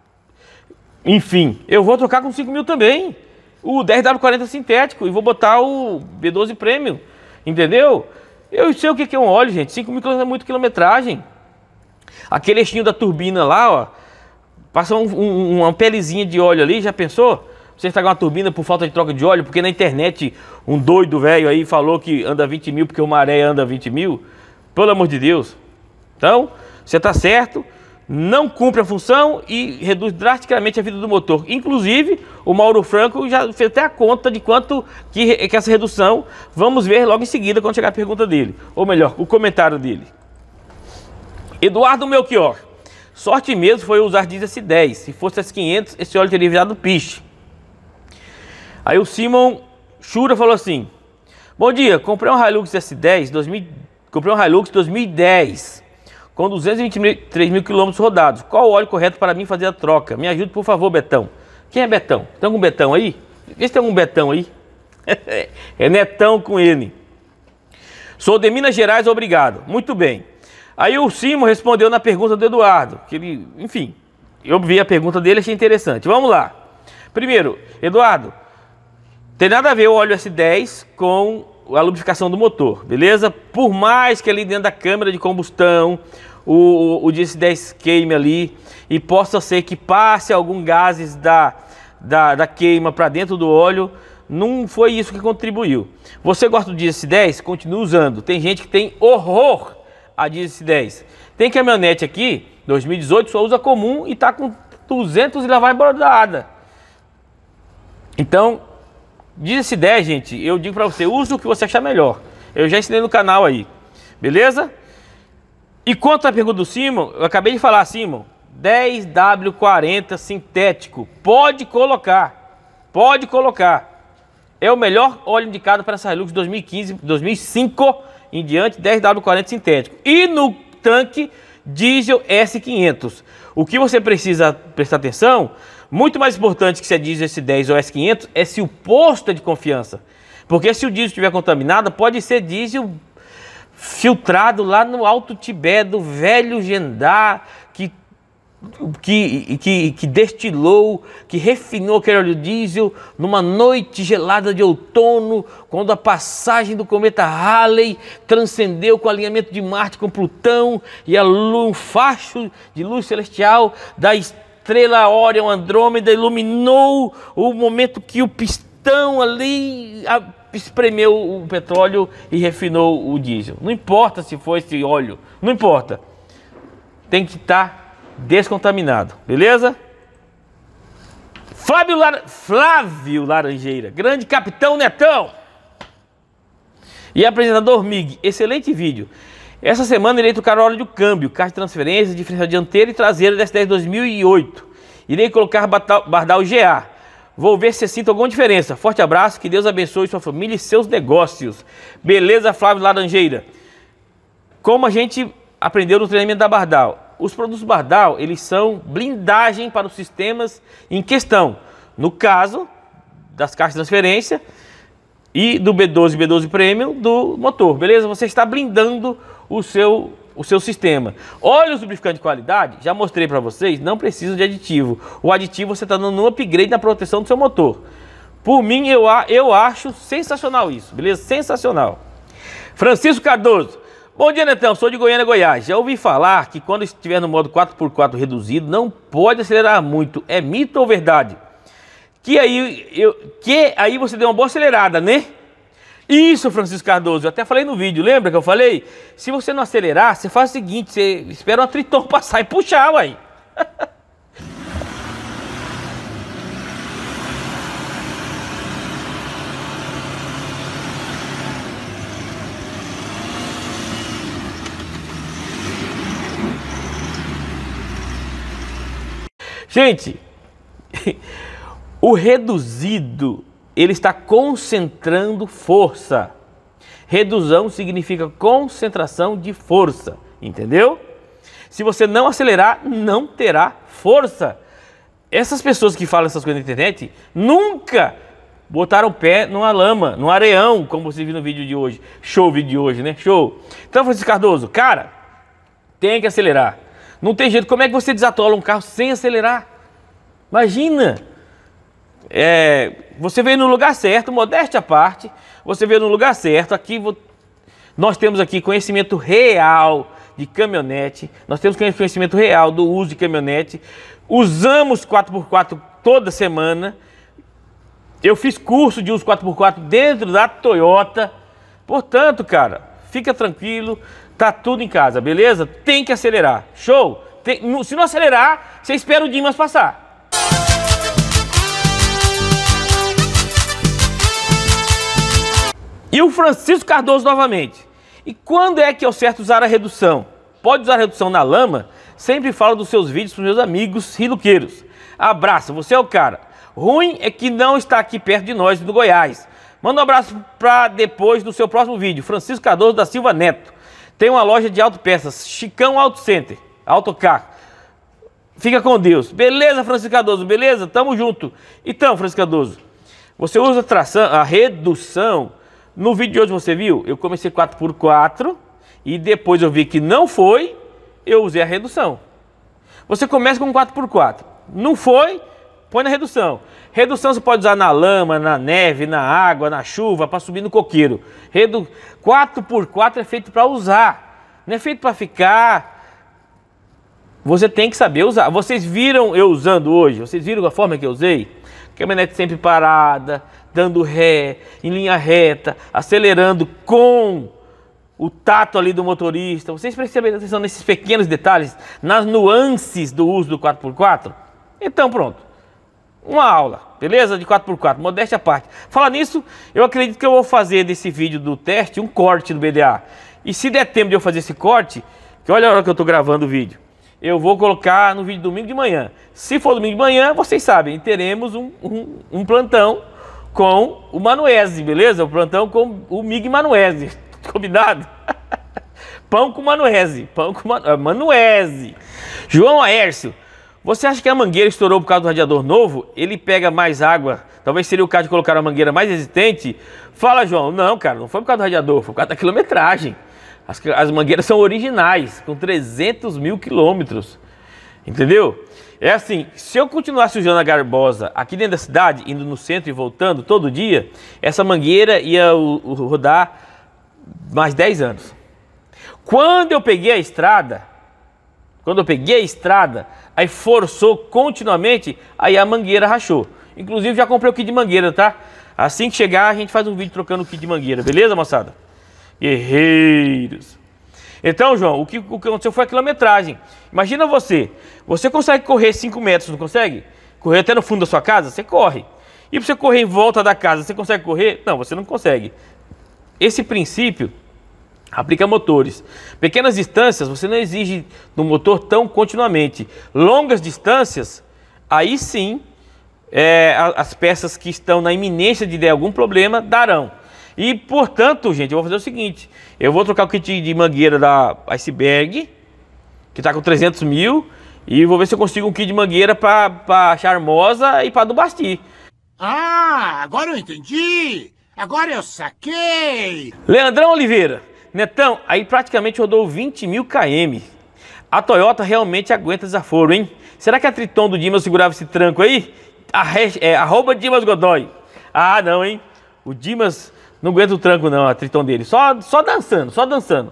enfim, eu vou trocar com 5 mil também. O 10W40 sintético e vou botar o B12 Premium, entendeu? Eu sei o que é um óleo, gente. 5 mil quilômetros é muita quilometragem. Aquele eixinho da turbina lá, ó, passa uma pelezinha de óleo ali, já pensou? Você estragar uma turbina por falta de troca de óleo, porque na internet um doido velho aí falou que anda 20 mil porque o Maré anda 20 mil. Pelo amor de Deus. Então, você está certo, não cumpre a função e reduz drasticamente a vida do motor. Inclusive, o Mauro Franco já fez até a conta de quanto que essa redução. Vamos ver logo em seguida quando chegar a pergunta dele. Ou melhor, o comentário dele. Eduardo Melchior. Sorte mesmo foi usar diesel S10. Se fosse S500, esse óleo teria virado piche. Aí o Simon Chura falou assim: bom dia, comprei um Hilux S10, comprei um Hilux 2010. Com 223 mil quilômetros rodados. Qual o óleo correto para mim fazer a troca? Me ajude, por favor, Betão. Quem é Betão? Tem algum Betão aí? Vê se tem algum Betão aí. É Netão com N. Sou de Minas Gerais, obrigado. Muito bem. Aí o Simon respondeu na pergunta do Eduardo. Que ele, enfim, eu vi a pergunta dele e achei interessante. Vamos lá. Primeiro, Eduardo, tem nada a ver o óleo S10 com a lubrificação do motor, beleza? Por mais que ali dentro da câmara de combustão o DS10 queime ali e possa ser que passe algum gases da queima para dentro do óleo, não foi isso que contribuiu. Você gosta do diesel S10? Continue usando. Tem gente que tem horror a diesel S10. Tem caminhonete aqui, 2018, só usa comum e tá com 200 e lá vai bordada. Então, diesel S10, gente, eu digo para você, use o que você achar melhor. Eu já ensinei no canal aí, beleza? E quanto à pergunta do Simon, eu acabei de falar, Simon, 10W40 sintético, pode colocar, é o melhor óleo indicado para essa Hilux 2015, 2005 em diante, 10W40 sintético. E no tanque diesel S500, o que você precisa prestar atenção, muito mais importante que se é diesel S10 ou S500, é se o posto é de confiança. Porque se o diesel estiver contaminado, pode ser diesel filtrado lá no Alto Tibé do velho Gendar, que destilou, que refinou aquele óleo diesel numa noite gelada de outono, quando a passagem do cometa Halley transcendeu com o alinhamento de Marte com Plutão e um facho de luz celestial da estrela Órion Andrômeda iluminou o momento que o pistão ali espremeu o petróleo e refinou o diesel. Não importa se foi esse óleo, não importa. Tem que estar descontaminado, beleza? Flávio Laranjeira, grande capitão Netão e apresentador MIG, excelente vídeo. Essa semana irei trocar o óleo do câmbio, caixa de transferência, diferencial dianteira e traseira da S10 2008. Irei colocar Bardal GA. Vou ver se sinto alguma diferença. Forte abraço, que Deus abençoe sua família e seus negócios. Beleza, Flávio Laranjeira? Como a gente aprendeu no treinamento da Bardal, os produtos Bardal, eles são blindagem para os sistemas em questão. No caso das caixas de transferência e do B12 e B12 Premium do motor, beleza? Você está blindando o seu sistema. Óleos lubrificantes de qualidade, já mostrei para vocês, não precisa de aditivo. O aditivo você está dando um upgrade na proteção do seu motor. Por mim, eu acho sensacional isso, beleza? Sensacional. Francisco Cardoso. Bom dia, Netão. Sou de Goiânia, Goiás. Já ouvi falar que quando estiver no modo 4x4 reduzido, não pode acelerar muito. É mito ou verdade? Que aí você deu uma boa acelerada, né? Isso, Francisco Cardoso, eu até falei no vídeo, lembra que eu falei? Se você não acelerar, você faz o seguinte, você espera uma Triton passar e puxar, uai. Gente, o reduzido, ele está concentrando força. Redução significa concentração de força, entendeu? Se você não acelerar, não terá força. Essas pessoas que falam essas coisas na internet nunca botaram o pé numa lama, num areão, como você viu no vídeo de hoje. Show o vídeo de hoje, né? Show. Então, Francisco Cardoso, cara, tem que acelerar. Não tem jeito. Como é que você desatola um carro sem acelerar? Imagina. Você veio no lugar certo, modéstia à parte, você veio no lugar certo. Aqui nós temos aqui conhecimento real de caminhonete, nós temos conhecimento real do uso de caminhonete, usamos 4x4 toda semana, eu fiz curso de uso 4x4 dentro da Toyota, portanto, cara, fica tranquilo, tá tudo em casa, beleza? Tem que acelerar, show? Se não acelerar, você espera o Dimas passar. E o Francisco Cardoso novamente. E quando é que é o certo usar a redução? Pode usar a redução na lama? Sempre falo dos seus vídeos para os meus amigos riluqueiros. Abraço, você é o cara. Ruim é que não está aqui perto de nós, do Goiás. Manda um abraço para depois do seu próximo vídeo. Francisco Cardoso da Silva Neto. Tem uma loja de autopeças, Chicão Auto Center, Autocar. Fica com Deus. Beleza, Francisco Cardoso, beleza? Tamo junto. Então, Francisco Cardoso, você usa a redução. No vídeo de hoje você viu, eu comecei 4x4 e depois eu vi que não foi, eu usei a redução. Você começa com 4x4, não foi, põe na redução. Redução você pode usar na lama, na neve, na água, na chuva, para subir no coqueiro. 4x4 é feito para usar, não é feito para ficar. Você tem que saber usar. Vocês viram eu usando hoje, vocês viram a forma que eu usei? caminhonete sempre parada, dando ré, em linha reta, acelerando com o tato ali do motorista. Vocês prestem atenção nesses pequenos detalhes, nas nuances do uso do 4x4? Então pronto, uma aula, beleza? De 4x4, modéstia à parte. Fala nisso, eu acredito que eu vou fazer desse vídeo do teste um corte do BDA. E se der tempo de eu fazer esse corte, que olha a hora que eu tô gravando o vídeo, eu vou colocar no vídeo domingo de manhã. Se for domingo de manhã, vocês sabem, teremos um plantão com o Manuese, beleza? O plantão com o Mig Manuese. Combinado? Pão com Manuese. Pão com Manuese. João Aércio, você acha que a mangueira estourou por causa do radiador novo? Ele pega mais água? Talvez seria o caso de colocar uma mangueira mais resistente? Fala, João. Não, cara, não foi por causa do radiador, foi por causa da quilometragem. As mangueiras são originais, com 300 mil quilômetros. Entendeu? É assim, se eu continuasse usando a Garbosa aqui dentro da cidade, indo no centro e voltando todo dia, essa mangueira ia rodar mais 10 anos. Quando eu peguei a estrada, aí forçou continuamente, aí a mangueira rachou. Inclusive já comprei o kit de mangueira, tá? Assim que chegar a gente faz um vídeo trocando o kit de mangueira, beleza, moçada? Guerreiros. Então, João, o que aconteceu foi a quilometragem. Imagina você consegue correr 5 metros, não consegue? Correr até no fundo da sua casa? Você corre. E para você correr em volta da casa, você consegue correr? Não, você não consegue. Esse princípio aplica a motores. Pequenas distâncias, você não exige no motor tão continuamente. Longas distâncias, aí sim, as peças que estão na iminência de ter algum problema darão. E, portanto, gente, eu vou fazer o seguinte. Eu vou trocar o kit de mangueira da Iceberg, que está com 300 mil, e vou ver se eu consigo um kit de mangueira para Charmosa e para do Basti. Ah, agora eu entendi! Agora eu saquei! Leandrão Oliveira, Netão, aí praticamente rodou 20 mil km. A Toyota realmente aguenta desaforo, hein? Será que a Triton do Dimas segurava esse tranco aí? @ Dimas Godoy. Ah, não, hein? O Dimas não aguenta o tranco não, a Triton dele. Só dançando, só dançando.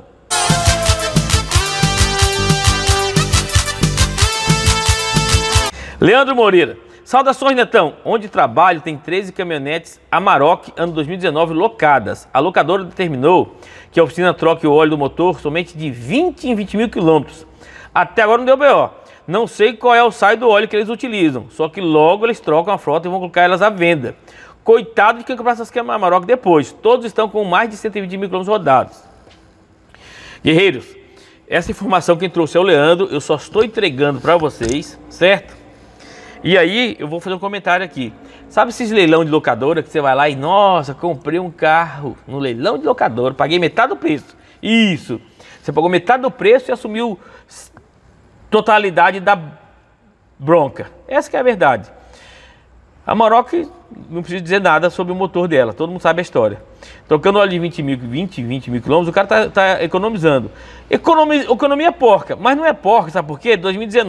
Leandro Moreira. Saudações, Netão. Onde trabalho tem 13 caminhonetes Amarok ano 2019 locadas. A locadora determinou que a oficina troque o óleo do motor somente de 20 em 20 mil quilômetros. Até agora não deu BO. Não sei qual é o saio do óleo que eles utilizam. Só que logo eles trocam a frota e vão colocar elas à venda. Coitado de quem comprar essas câmeras Amarok depois. Todos estão com mais de 120 mil quilômetros rodados. Guerreiros, essa informação quem trouxe é o Leandro. Eu só estou entregando para vocês, certo? E aí, eu vou fazer um comentário aqui. Sabe esses leilão de locadora que você vai lá e, nossa, comprei um carro no leilão de locadora, paguei metade do preço. Isso. Você pagou metade do preço e assumiu totalidade da bronca. Essa que é a verdade. A Amarok, não preciso dizer nada sobre o motor dela, todo mundo sabe a história. Trocando óleo de 20 mil quilômetros, o cara tá economizando. Economia porca, mas não é porca, sabe por quê?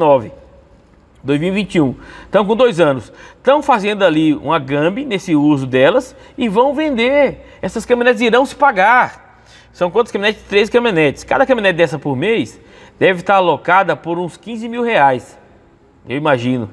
2021, estão com 2 anos, estão fazendo ali uma gambi nesse uso delas e vão vender. Essas caminhonetes irão se pagar. São quantas caminhonetes? 13 caminhonetes. Cada caminhonete dessa por mês deve estar alocada por uns 15 mil reais, eu imagino.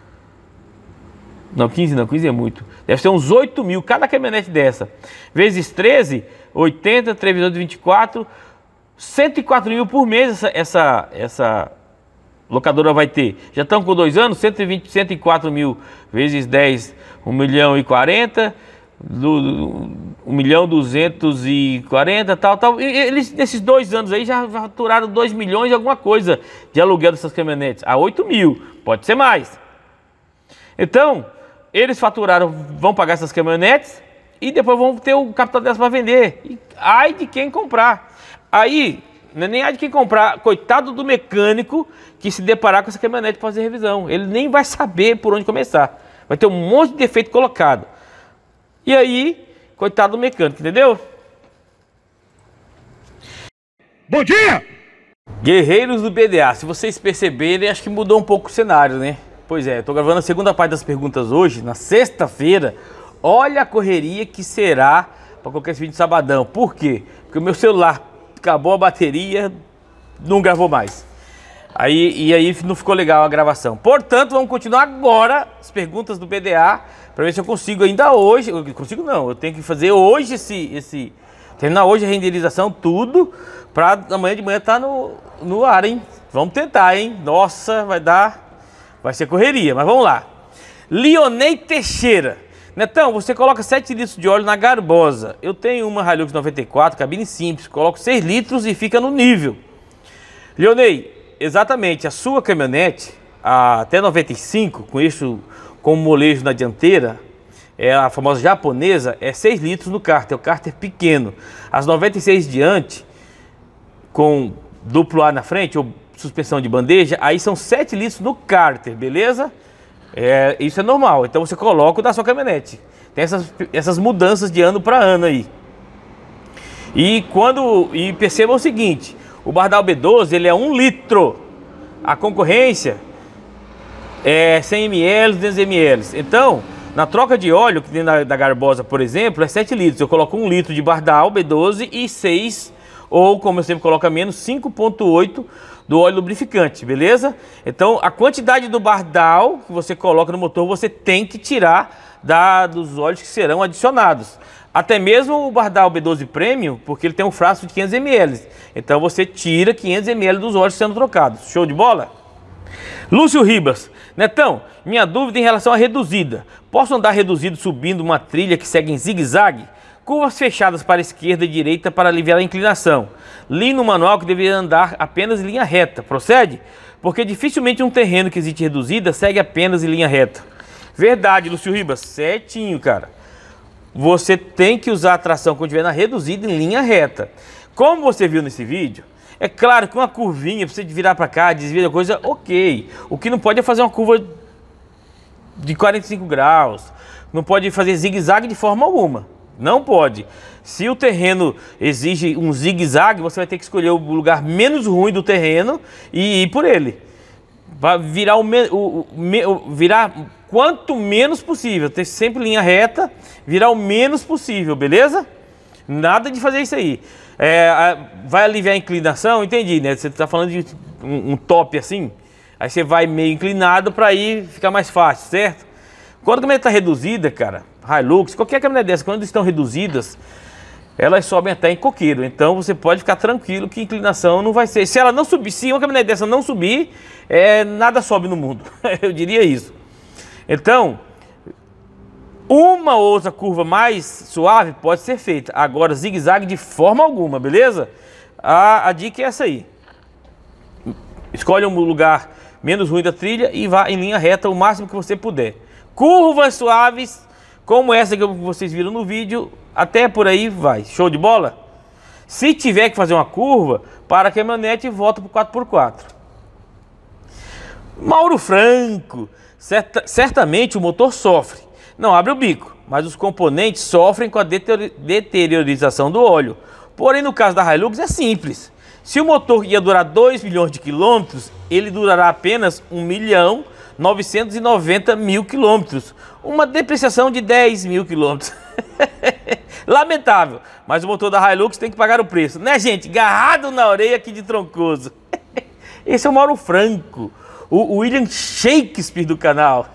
Não, 15 não, 15 é muito. Deve ser uns 8 mil cada caminhonete dessa. Vezes 13, 80, 3 vezes 24, 104 mil por mês essa locadora vai ter. Já estão com 2 anos, 104 mil vezes 10, 1 milhão e 40, 1 milhão 240, tal. E eles, nesses 2 anos aí, já faturaram 2 milhões e alguma coisa de aluguel dessas caminhonetes. A 8 mil, pode ser mais. Então, eles faturaram, vão pagar essas caminhonetes e depois vão ter o capital delas para vender. E ai de quem comprar. Aí, não é nem ai de quem comprar, coitado do mecânico que se deparar com essa caminhonete para fazer revisão. Ele nem vai saber por onde começar. Vai ter um monte de defeito colocado. E aí, coitado do mecânico, entendeu? Bom dia! Guerreiros do BDA, se vocês perceberem, acho que mudou um pouco o cenário, né? Pois é, eu tô gravando a segunda parte das perguntas hoje, na sexta-feira. Olha a correria que será para colocar esse vídeo de sabadão. Por quê? Porque o meu celular acabou a bateria, não gravou mais. Aí não ficou legal a gravação. Portanto, vamos continuar agora as perguntas do PDA para ver se eu consigo ainda hoje. Eu consigo não, eu tenho que fazer hoje terminar hoje a renderização, tudo, para amanhã de manhã estar no ar, hein? Vamos tentar, hein? Nossa, vai ser correria, mas vamos lá. Lionei Teixeira. Netão, você coloca 7 litros de óleo na Garbosa. Eu tenho uma Hilux 94, cabine simples, coloco 6 litros e fica no nível. Lionei, exatamente, a sua caminhonete, até 95, com isso, com molejo na dianteira, a famosa japonesa, é 6 litros no cárter, é o cárter pequeno. As 96 diante, com duplo A na frente, ou suspensão de bandeja, aí são 7 litros no cárter, beleza? Isso é normal, então você coloca o da sua caminhonete. Tem essas mudanças de ano para ano aí. E perceba o seguinte, o Bardal B12 ele é 1 litro. A concorrência é 100 ml, 200 ml. Então, na troca de óleo, que tem da Garbosa, por exemplo, é 7 litros. Eu coloco 1 litro de Bardal B12 e 6, ou como eu sempre coloco a menos, 5,8 do óleo lubrificante, beleza? Então, a quantidade do Bardal que você coloca no motor, você tem que tirar dos óleos que serão adicionados. Até mesmo o Bardal B12 Premium, porque ele tem um frasco de 500 ml. Então, você tira 500 ml dos óleos sendo trocados. Show de bola? Lúcio Ribas. Netão, minha dúvida em relação à reduzida. Posso andar reduzido subindo uma trilha que segue em zigue-zague? Curvas fechadas para a esquerda e direita para aliviar a inclinação. Li no manual que deveria andar apenas em linha reta. Procede? Porque dificilmente um terreno que existe reduzida segue apenas em linha reta. Verdade, Lúcio Ribas. Certinho, cara. Você tem que usar a tração quando estiver na reduzida em linha reta. Como você viu nesse vídeo, é claro que uma curvinha, para você virar para cá, desviar a coisa, ok. O que não pode é fazer uma curva de 45 graus. Não pode fazer zigue-zague de forma alguma. Não pode. Se o terreno exige um zigue-zague, você vai ter que escolher o lugar menos ruim do terreno e ir por ele. Vai virar virar quanto menos possível. Ter sempre linha reta, virar o menos possível, beleza? Nada de fazer isso aí. Vai aliviar a inclinação, entendi, né? Você está falando de um top assim, aí você vai meio inclinado para ir ficar mais fácil, certo? Quando a caminhonete está reduzida, cara, Hilux, qualquer caminhonete dessa, quando estão reduzidas, elas sobem até em coqueiro. Então você pode ficar tranquilo que a inclinação não vai ser. Se ela não subir, se uma caminhonete dessa não subir, nada sobe no mundo. Eu diria isso. Então, uma outra curva mais suave pode ser feita. Agora, zigue-zague de forma alguma, beleza? A dica é essa aí. Escolhe um lugar menos ruim da trilha e vá em linha reta o máximo que você puder. Curvas suaves, como essa que vocês viram no vídeo, até por aí vai. Show de bola? Se tiver que fazer uma curva, para a caminhonete e volta para o 4x4. Mauro Franco. Certamente o motor sofre. Não abre o bico, mas os componentes sofrem com a deteriorização do óleo. Porém, no caso da Hilux é simples. Se o motor ia durar 2 milhões de quilômetros, ele durará apenas 1.990.000 quilômetros. Uma depreciação de 10 mil quilômetros. Lamentável, mas o motor da Hilux tem que pagar o preço, né, gente? Garrado na orelha aqui de Troncoso. Esse é o Mauro Franco, o William Shakespeare do canal.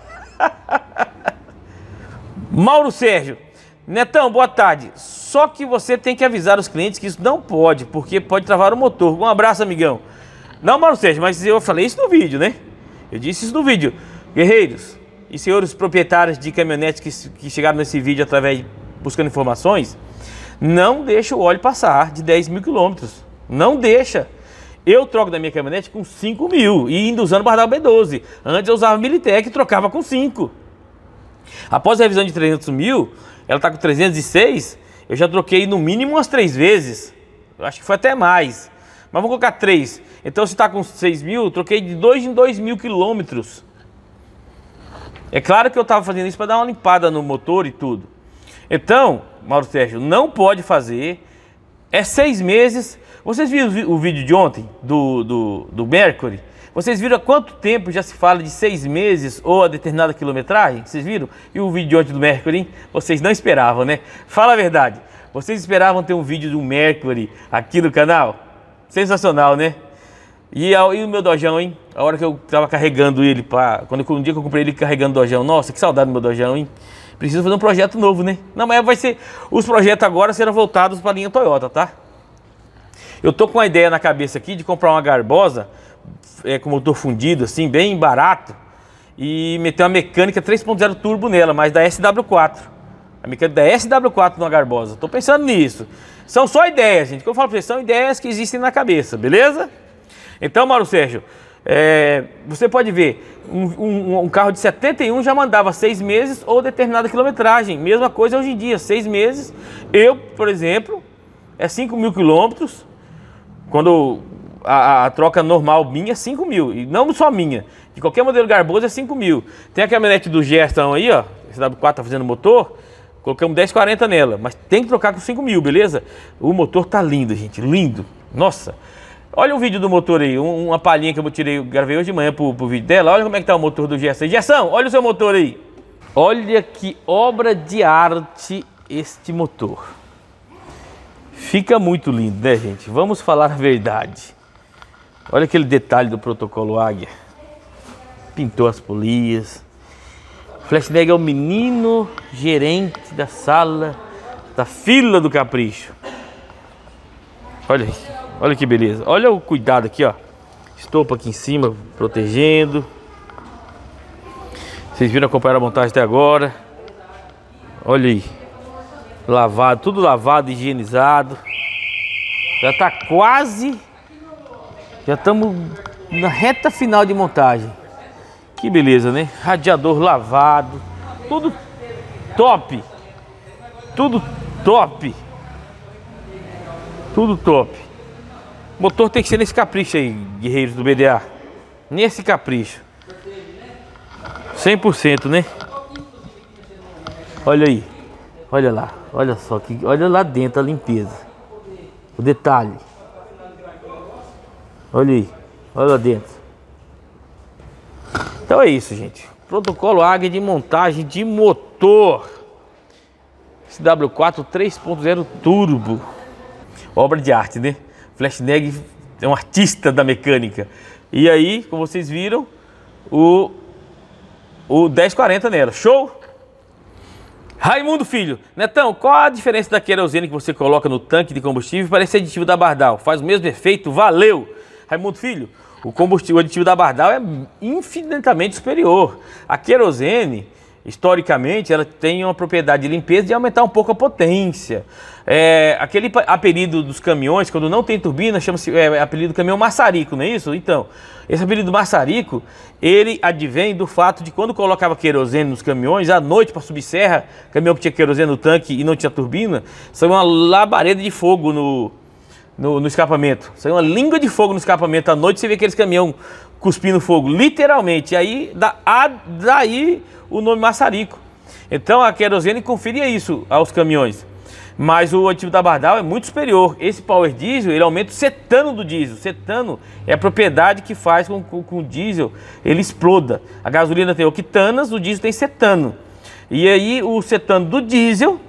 Mauro Sérgio. Netão, boa tarde. Só que você tem que avisar os clientes que isso não pode, porque pode travar o motor. Um abraço, amigão. Não, Mauro Sérgio, mas eu falei isso no vídeo, né? Eu disse isso no vídeo. Guerreiros e senhores proprietários de caminhonetes que chegaram nesse vídeo através buscando informações, não deixa o óleo passar de 10 mil quilômetros. Não deixa. Eu troco da minha caminhonete com 5 mil e indo usando o Bardal B12. Antes eu usava Militec e trocava com 5. Após a revisão de 300 mil, ela está com 306, eu já troquei no mínimo umas 3 vezes. Eu acho que foi até mais. Mas vamos colocar 3. Então se está com 6 mil, eu troquei de 2 em 2 mil quilômetros. É claro que eu estava fazendo isso para dar uma limpada no motor e tudo. Então, Mauro Sérgio, não pode fazer. É 6 meses. Vocês viram o vídeo de ontem do Mercury? Vocês viram há quanto tempo já se fala de 6 meses ou a determinada quilometragem? Vocês viram? E o vídeo de ontem do Mercury, hein? Vocês não esperavam, né? Fala a verdade. Vocês esperavam ter um vídeo do Mercury aqui no canal? Sensacional, né? E o meu dojão, hein? A hora que eu tava carregando ele um dia que eu comprei ele carregando o dojão. Nossa, que saudade do meu dojão, hein? Preciso fazer um projeto novo, né? Não, mas vai ser... Os projetos agora serão voltados para a linha Toyota, tá? Eu tô com a ideia na cabeça aqui de comprar uma garbosa com motor fundido, assim, bem barato, e meter uma mecânica 3.0 turbo nela, mas da SW4. A mecânica da SW4 numa garbosa. Tô pensando nisso. São só ideias, gente. Como eu falo pra vocês, são ideias que existem na cabeça, beleza? Então, Mauro Sérgio, você pode ver, um carro de 71 já mandava 6 meses ou determinada quilometragem. Mesma coisa hoje em dia, 6 meses. Eu, por exemplo, 5.000 quilômetros. Quando a troca normal minha é 5.000. E não só minha, de qualquer modelo garboso é 5.000. Tem a caminhonete do Gerson aí, ó. SW4 tá fazendo motor. Colocamos 1040 nela, mas tem que trocar com 5.000, beleza? O motor tá lindo, gente, lindo. Nossa, olha o vídeo do motor aí, uma palhinha que eu gravei hoje de manhã pro vídeo dela. Olha como é que tá o motor do Gerson. Gerson, olha o seu motor aí. Olha que obra de arte este motor. Fica muito lindo, né, gente? Vamos falar a verdade. Olha aquele detalhe do protocolo Águia. Pintou as polias. Flashneg é o menino gerente da sala, da fila do capricho. Olha aí, olha que beleza. Olha o cuidado aqui, ó. Estopa aqui em cima, protegendo. Vocês viram acompanhar a montagem até agora. Olha aí. Lavado, tudo lavado, higienizado. Já tá quase... Já estamos na reta final de montagem. Que beleza, né? Radiador lavado. Tudo top. Tudo top. Tudo top. O motor tem que ser nesse capricho aí, guerreiros do BDA. Nesse capricho. 100%, né? Olha aí. Olha lá. Olha só. Olha lá dentro a limpeza. O detalhe. Olha aí. Olha lá dentro. Então é isso, gente. Protocolo Águia de montagem de motor. SW4 3.0 turbo. Obra de arte, né? Flashneg é um artista da mecânica. E aí, como vocês viram, o 1040 nela. Show? Raimundo Filho. Netão, qual a diferença da querosene que você coloca no tanque de combustível para esse aditivo da Bardal? Faz o mesmo efeito? Valeu! Raimundo Filho, o aditivo da Bardal é infinitamente superior. A querosene, historicamente, ela tem uma propriedade de limpeza de aumentar um pouco a potência. Aquele apelido dos caminhões, quando não tem turbina, chama-se apelido caminhão maçarico, não é isso? Então, esse apelido maçarico, ele advém do fato de quando colocava querosene nos caminhões, à noite para subir serra, caminhão que tinha querosene no tanque e não tinha turbina, saiu uma labareda de fogo no escapamento. Saiu uma língua de fogo no escapamento à noite, você vê aqueles caminhão cuspindo fogo, literalmente. E aí, daí o nome maçarico. Então a querosene conferia isso aos caminhões. Mas o aditivo da Bardal é muito superior. Esse Power Diesel, ele aumenta o cetano do diesel. Cetano é a propriedade que faz com que o diesel ele exploda. A gasolina tem octanas, o diesel tem cetano. E aí o cetano do diesel,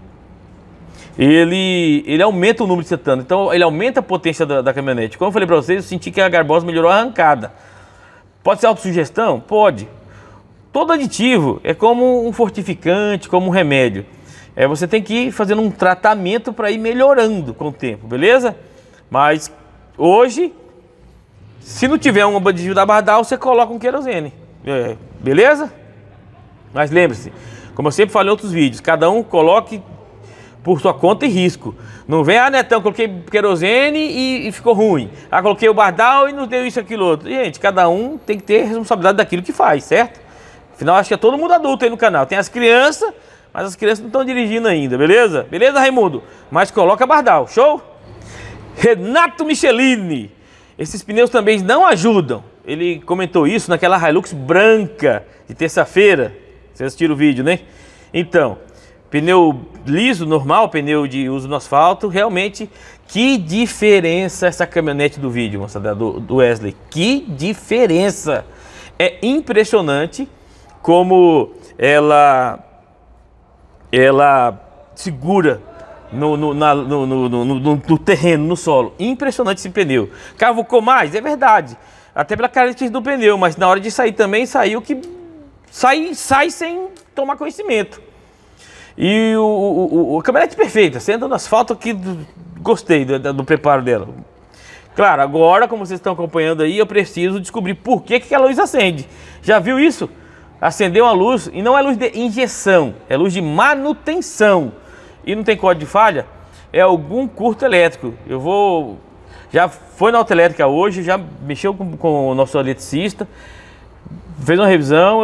ele aumenta o número de cetano. Então ele aumenta a potência da caminhonete. Como eu falei para vocês, eu senti que a garbosa melhorou a arrancada. Pode ser autossugestão? Pode. Todo aditivo é como um fortificante, como um remédio. Você tem que ir fazendo um tratamento para ir melhorando com o tempo, beleza? Mas hoje, se não tiver um aditivo da Bardal, você coloca um querosene, beleza? Mas lembre-se, como eu sempre falei em outros vídeos, cada um coloque por sua conta e risco. Não vem, Netão, coloquei querosene e ficou ruim. Coloquei o Bardal e não deu isso, aquilo, outro. Gente, cada um tem que ter responsabilidade daquilo que faz, certo? Afinal, acho que é todo mundo adulto aí no canal. Tem as crianças, mas as crianças não estão dirigindo ainda, beleza? Beleza, Raimundo? Mas coloca Bardal, show? Renato Michelini. Esses pneus também não ajudam. Ele comentou isso naquela Hilux branca de terça-feira. Vocês assistiram o vídeo, né? Então, pneu liso, normal, pneu de uso no asfalto. Realmente, que diferença essa caminhonete do vídeo, moçada, do Wesley. Que diferença! É impressionante como ela segura no terreno, no solo. Impressionante esse pneu. Cavucou mais? É verdade. Até pela característica do pneu, mas na hora de sair também saiu que sai sem tomar conhecimento. E a caminhonete perfeita, você anda no asfalto aqui, gostei do preparo dela. Claro, agora, como vocês estão acompanhando aí, eu preciso descobrir por que aquela luz acende. Já viu isso? Acendeu uma luz, e não é luz de injeção, é luz de manutenção. E não tem código de falha, é algum curto elétrico. Já foi na autoelétrica hoje, já mexeu com o nosso eletricista, fez uma revisão,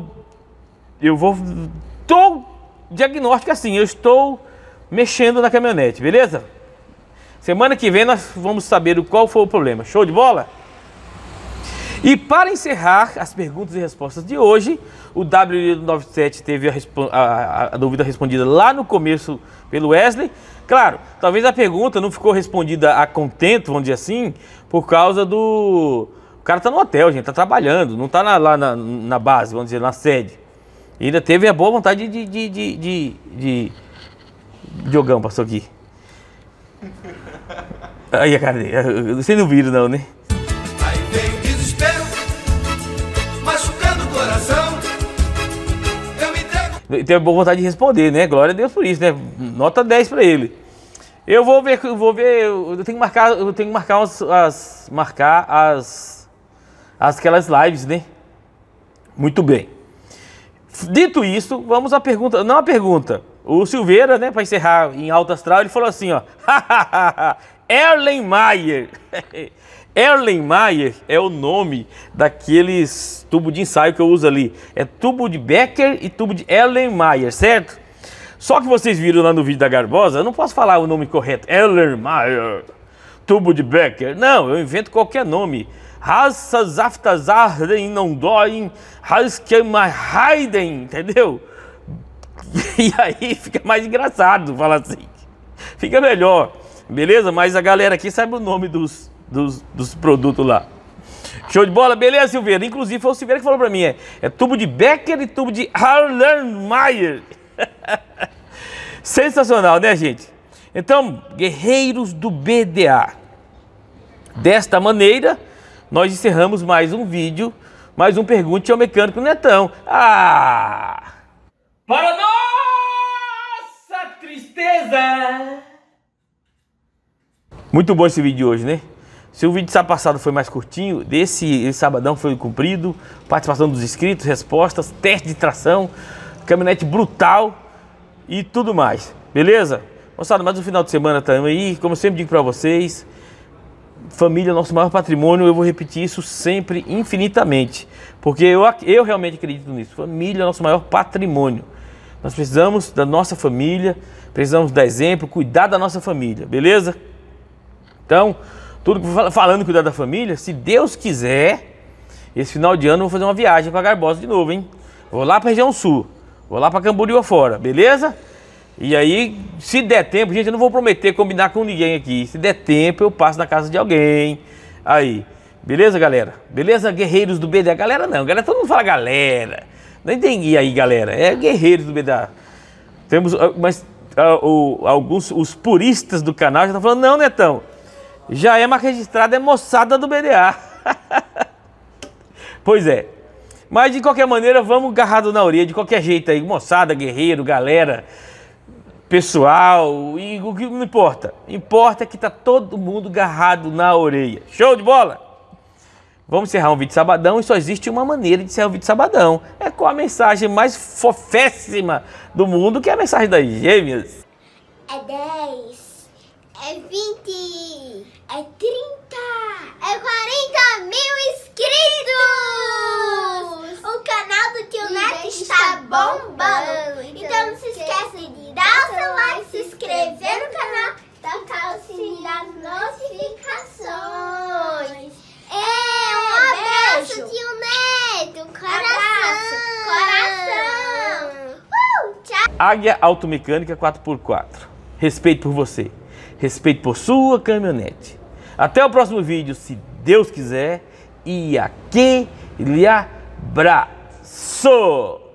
diagnóstico assim, eu estou mexendo na caminhonete, beleza? Semana que vem nós vamos saber qual foi o problema. Show de bola? E para encerrar as perguntas e respostas de hoje, o W97 teve a dúvida respondida lá no começo pelo Wesley. Claro, talvez a pergunta não ficou respondida a contento, vamos dizer assim, por causa do... O cara tá no hotel, gente, tá trabalhando, não tá lá na base, vamos dizer, na sede. E ainda teve a boa vontade de... Diogão passou aqui. Aí a cara dele, vocês não viram não, né? Aí veio o desespero, machucando o coração. Eu me entrego. Teve a boa vontade de responder, né? Glória a Deus por isso, né? Nota 10 pra ele. Eu tenho que marcar aquelas lives, né? Muito bem. Dito isso, vamos à pergunta, não a pergunta. O Silveira, né, para encerrar em alto astral, ele falou assim, ó. Erlenmeyer. Erlenmeyer é o nome daqueles tubos de ensaio que eu uso ali. É tubo de Becker e tubo de Erlenmeyer, certo? Só que vocês viram lá no vídeo da Garbosa, eu não posso falar o nome correto. Erlenmeyer, tubo de Becker. Não, eu invento qualquer nome. Hassazaftazahrden não doem, Haskemaheiden, entendeu? E aí fica mais engraçado falar assim. Fica melhor, beleza? Mas a galera aqui sabe o nome dos produtos lá. Show de bola? Beleza, Silveira? Inclusive foi o Silveira que falou pra mim, é tubo de Becker e tubo de Erlenmeyer. Sensacional, né, gente? Então, guerreiros do BDA. Desta maneira, nós encerramos mais um vídeo, mais um Pergunte ao Mecânico Netão. Para nossa tristeza! Muito bom esse vídeo de hoje, né? Se o vídeo de sábado passado foi mais curtinho, esse sabadão foi comprido, participação dos inscritos, respostas, teste de tração, caminhonete brutal e tudo mais, beleza? Moçada, mais um final de semana também aí, como eu sempre digo pra vocês, família é o nosso maior patrimônio, eu vou repetir isso sempre, infinitamente, porque eu realmente acredito nisso, família é o nosso maior patrimônio. Nós precisamos da nossa família, precisamos dar exemplo, cuidar da nossa família, beleza? Então, tudo que falando cuidar da família, se Deus quiser, esse final de ano eu vou fazer uma viagem para Garbosa de novo, hein? Vou lá para a região sul, vou lá para Camboriú afora, beleza? E aí, se der tempo, gente, eu não vou prometer combinar com ninguém aqui. Se der tempo, eu passo na casa de alguém. Aí, beleza, galera? Beleza, guerreiros do BDA? Galera não, galera, todo mundo fala galera. Não entendi aí, galera. É guerreiros do BDA. Temos, mas alguns, os puristas do canal já estão falando, não, Netão, já é marca registrada, é moçada do BDA. Pois é. Mas de qualquer maneira, vamos agarrado na orelha, de qualquer jeito aí, moçada, guerreiro, galera, pessoal, e o que não importa. Importa que tá todo mundo agarrado na orelha. Show de bola? Vamos encerrar um vídeo de sabadão e só existe uma maneira de encerrar um vídeo de sabadão. É com a mensagem mais foféssima do mundo, que é a mensagem das gêmeas. É 10, é 20, é 30, é 40 mil inscritos! O canal do Tio Neto está bombando! Então não se esqueça de dar o seu like, se inscrever no canal, tocar o sininho das notificações. Um abraço, Tio Neto! Coração! Tchau! Águia Automecânica 4x4. Respeito por você. Respeito por sua caminhonete. Até o próximo vídeo, se Deus quiser. E aquele abraço!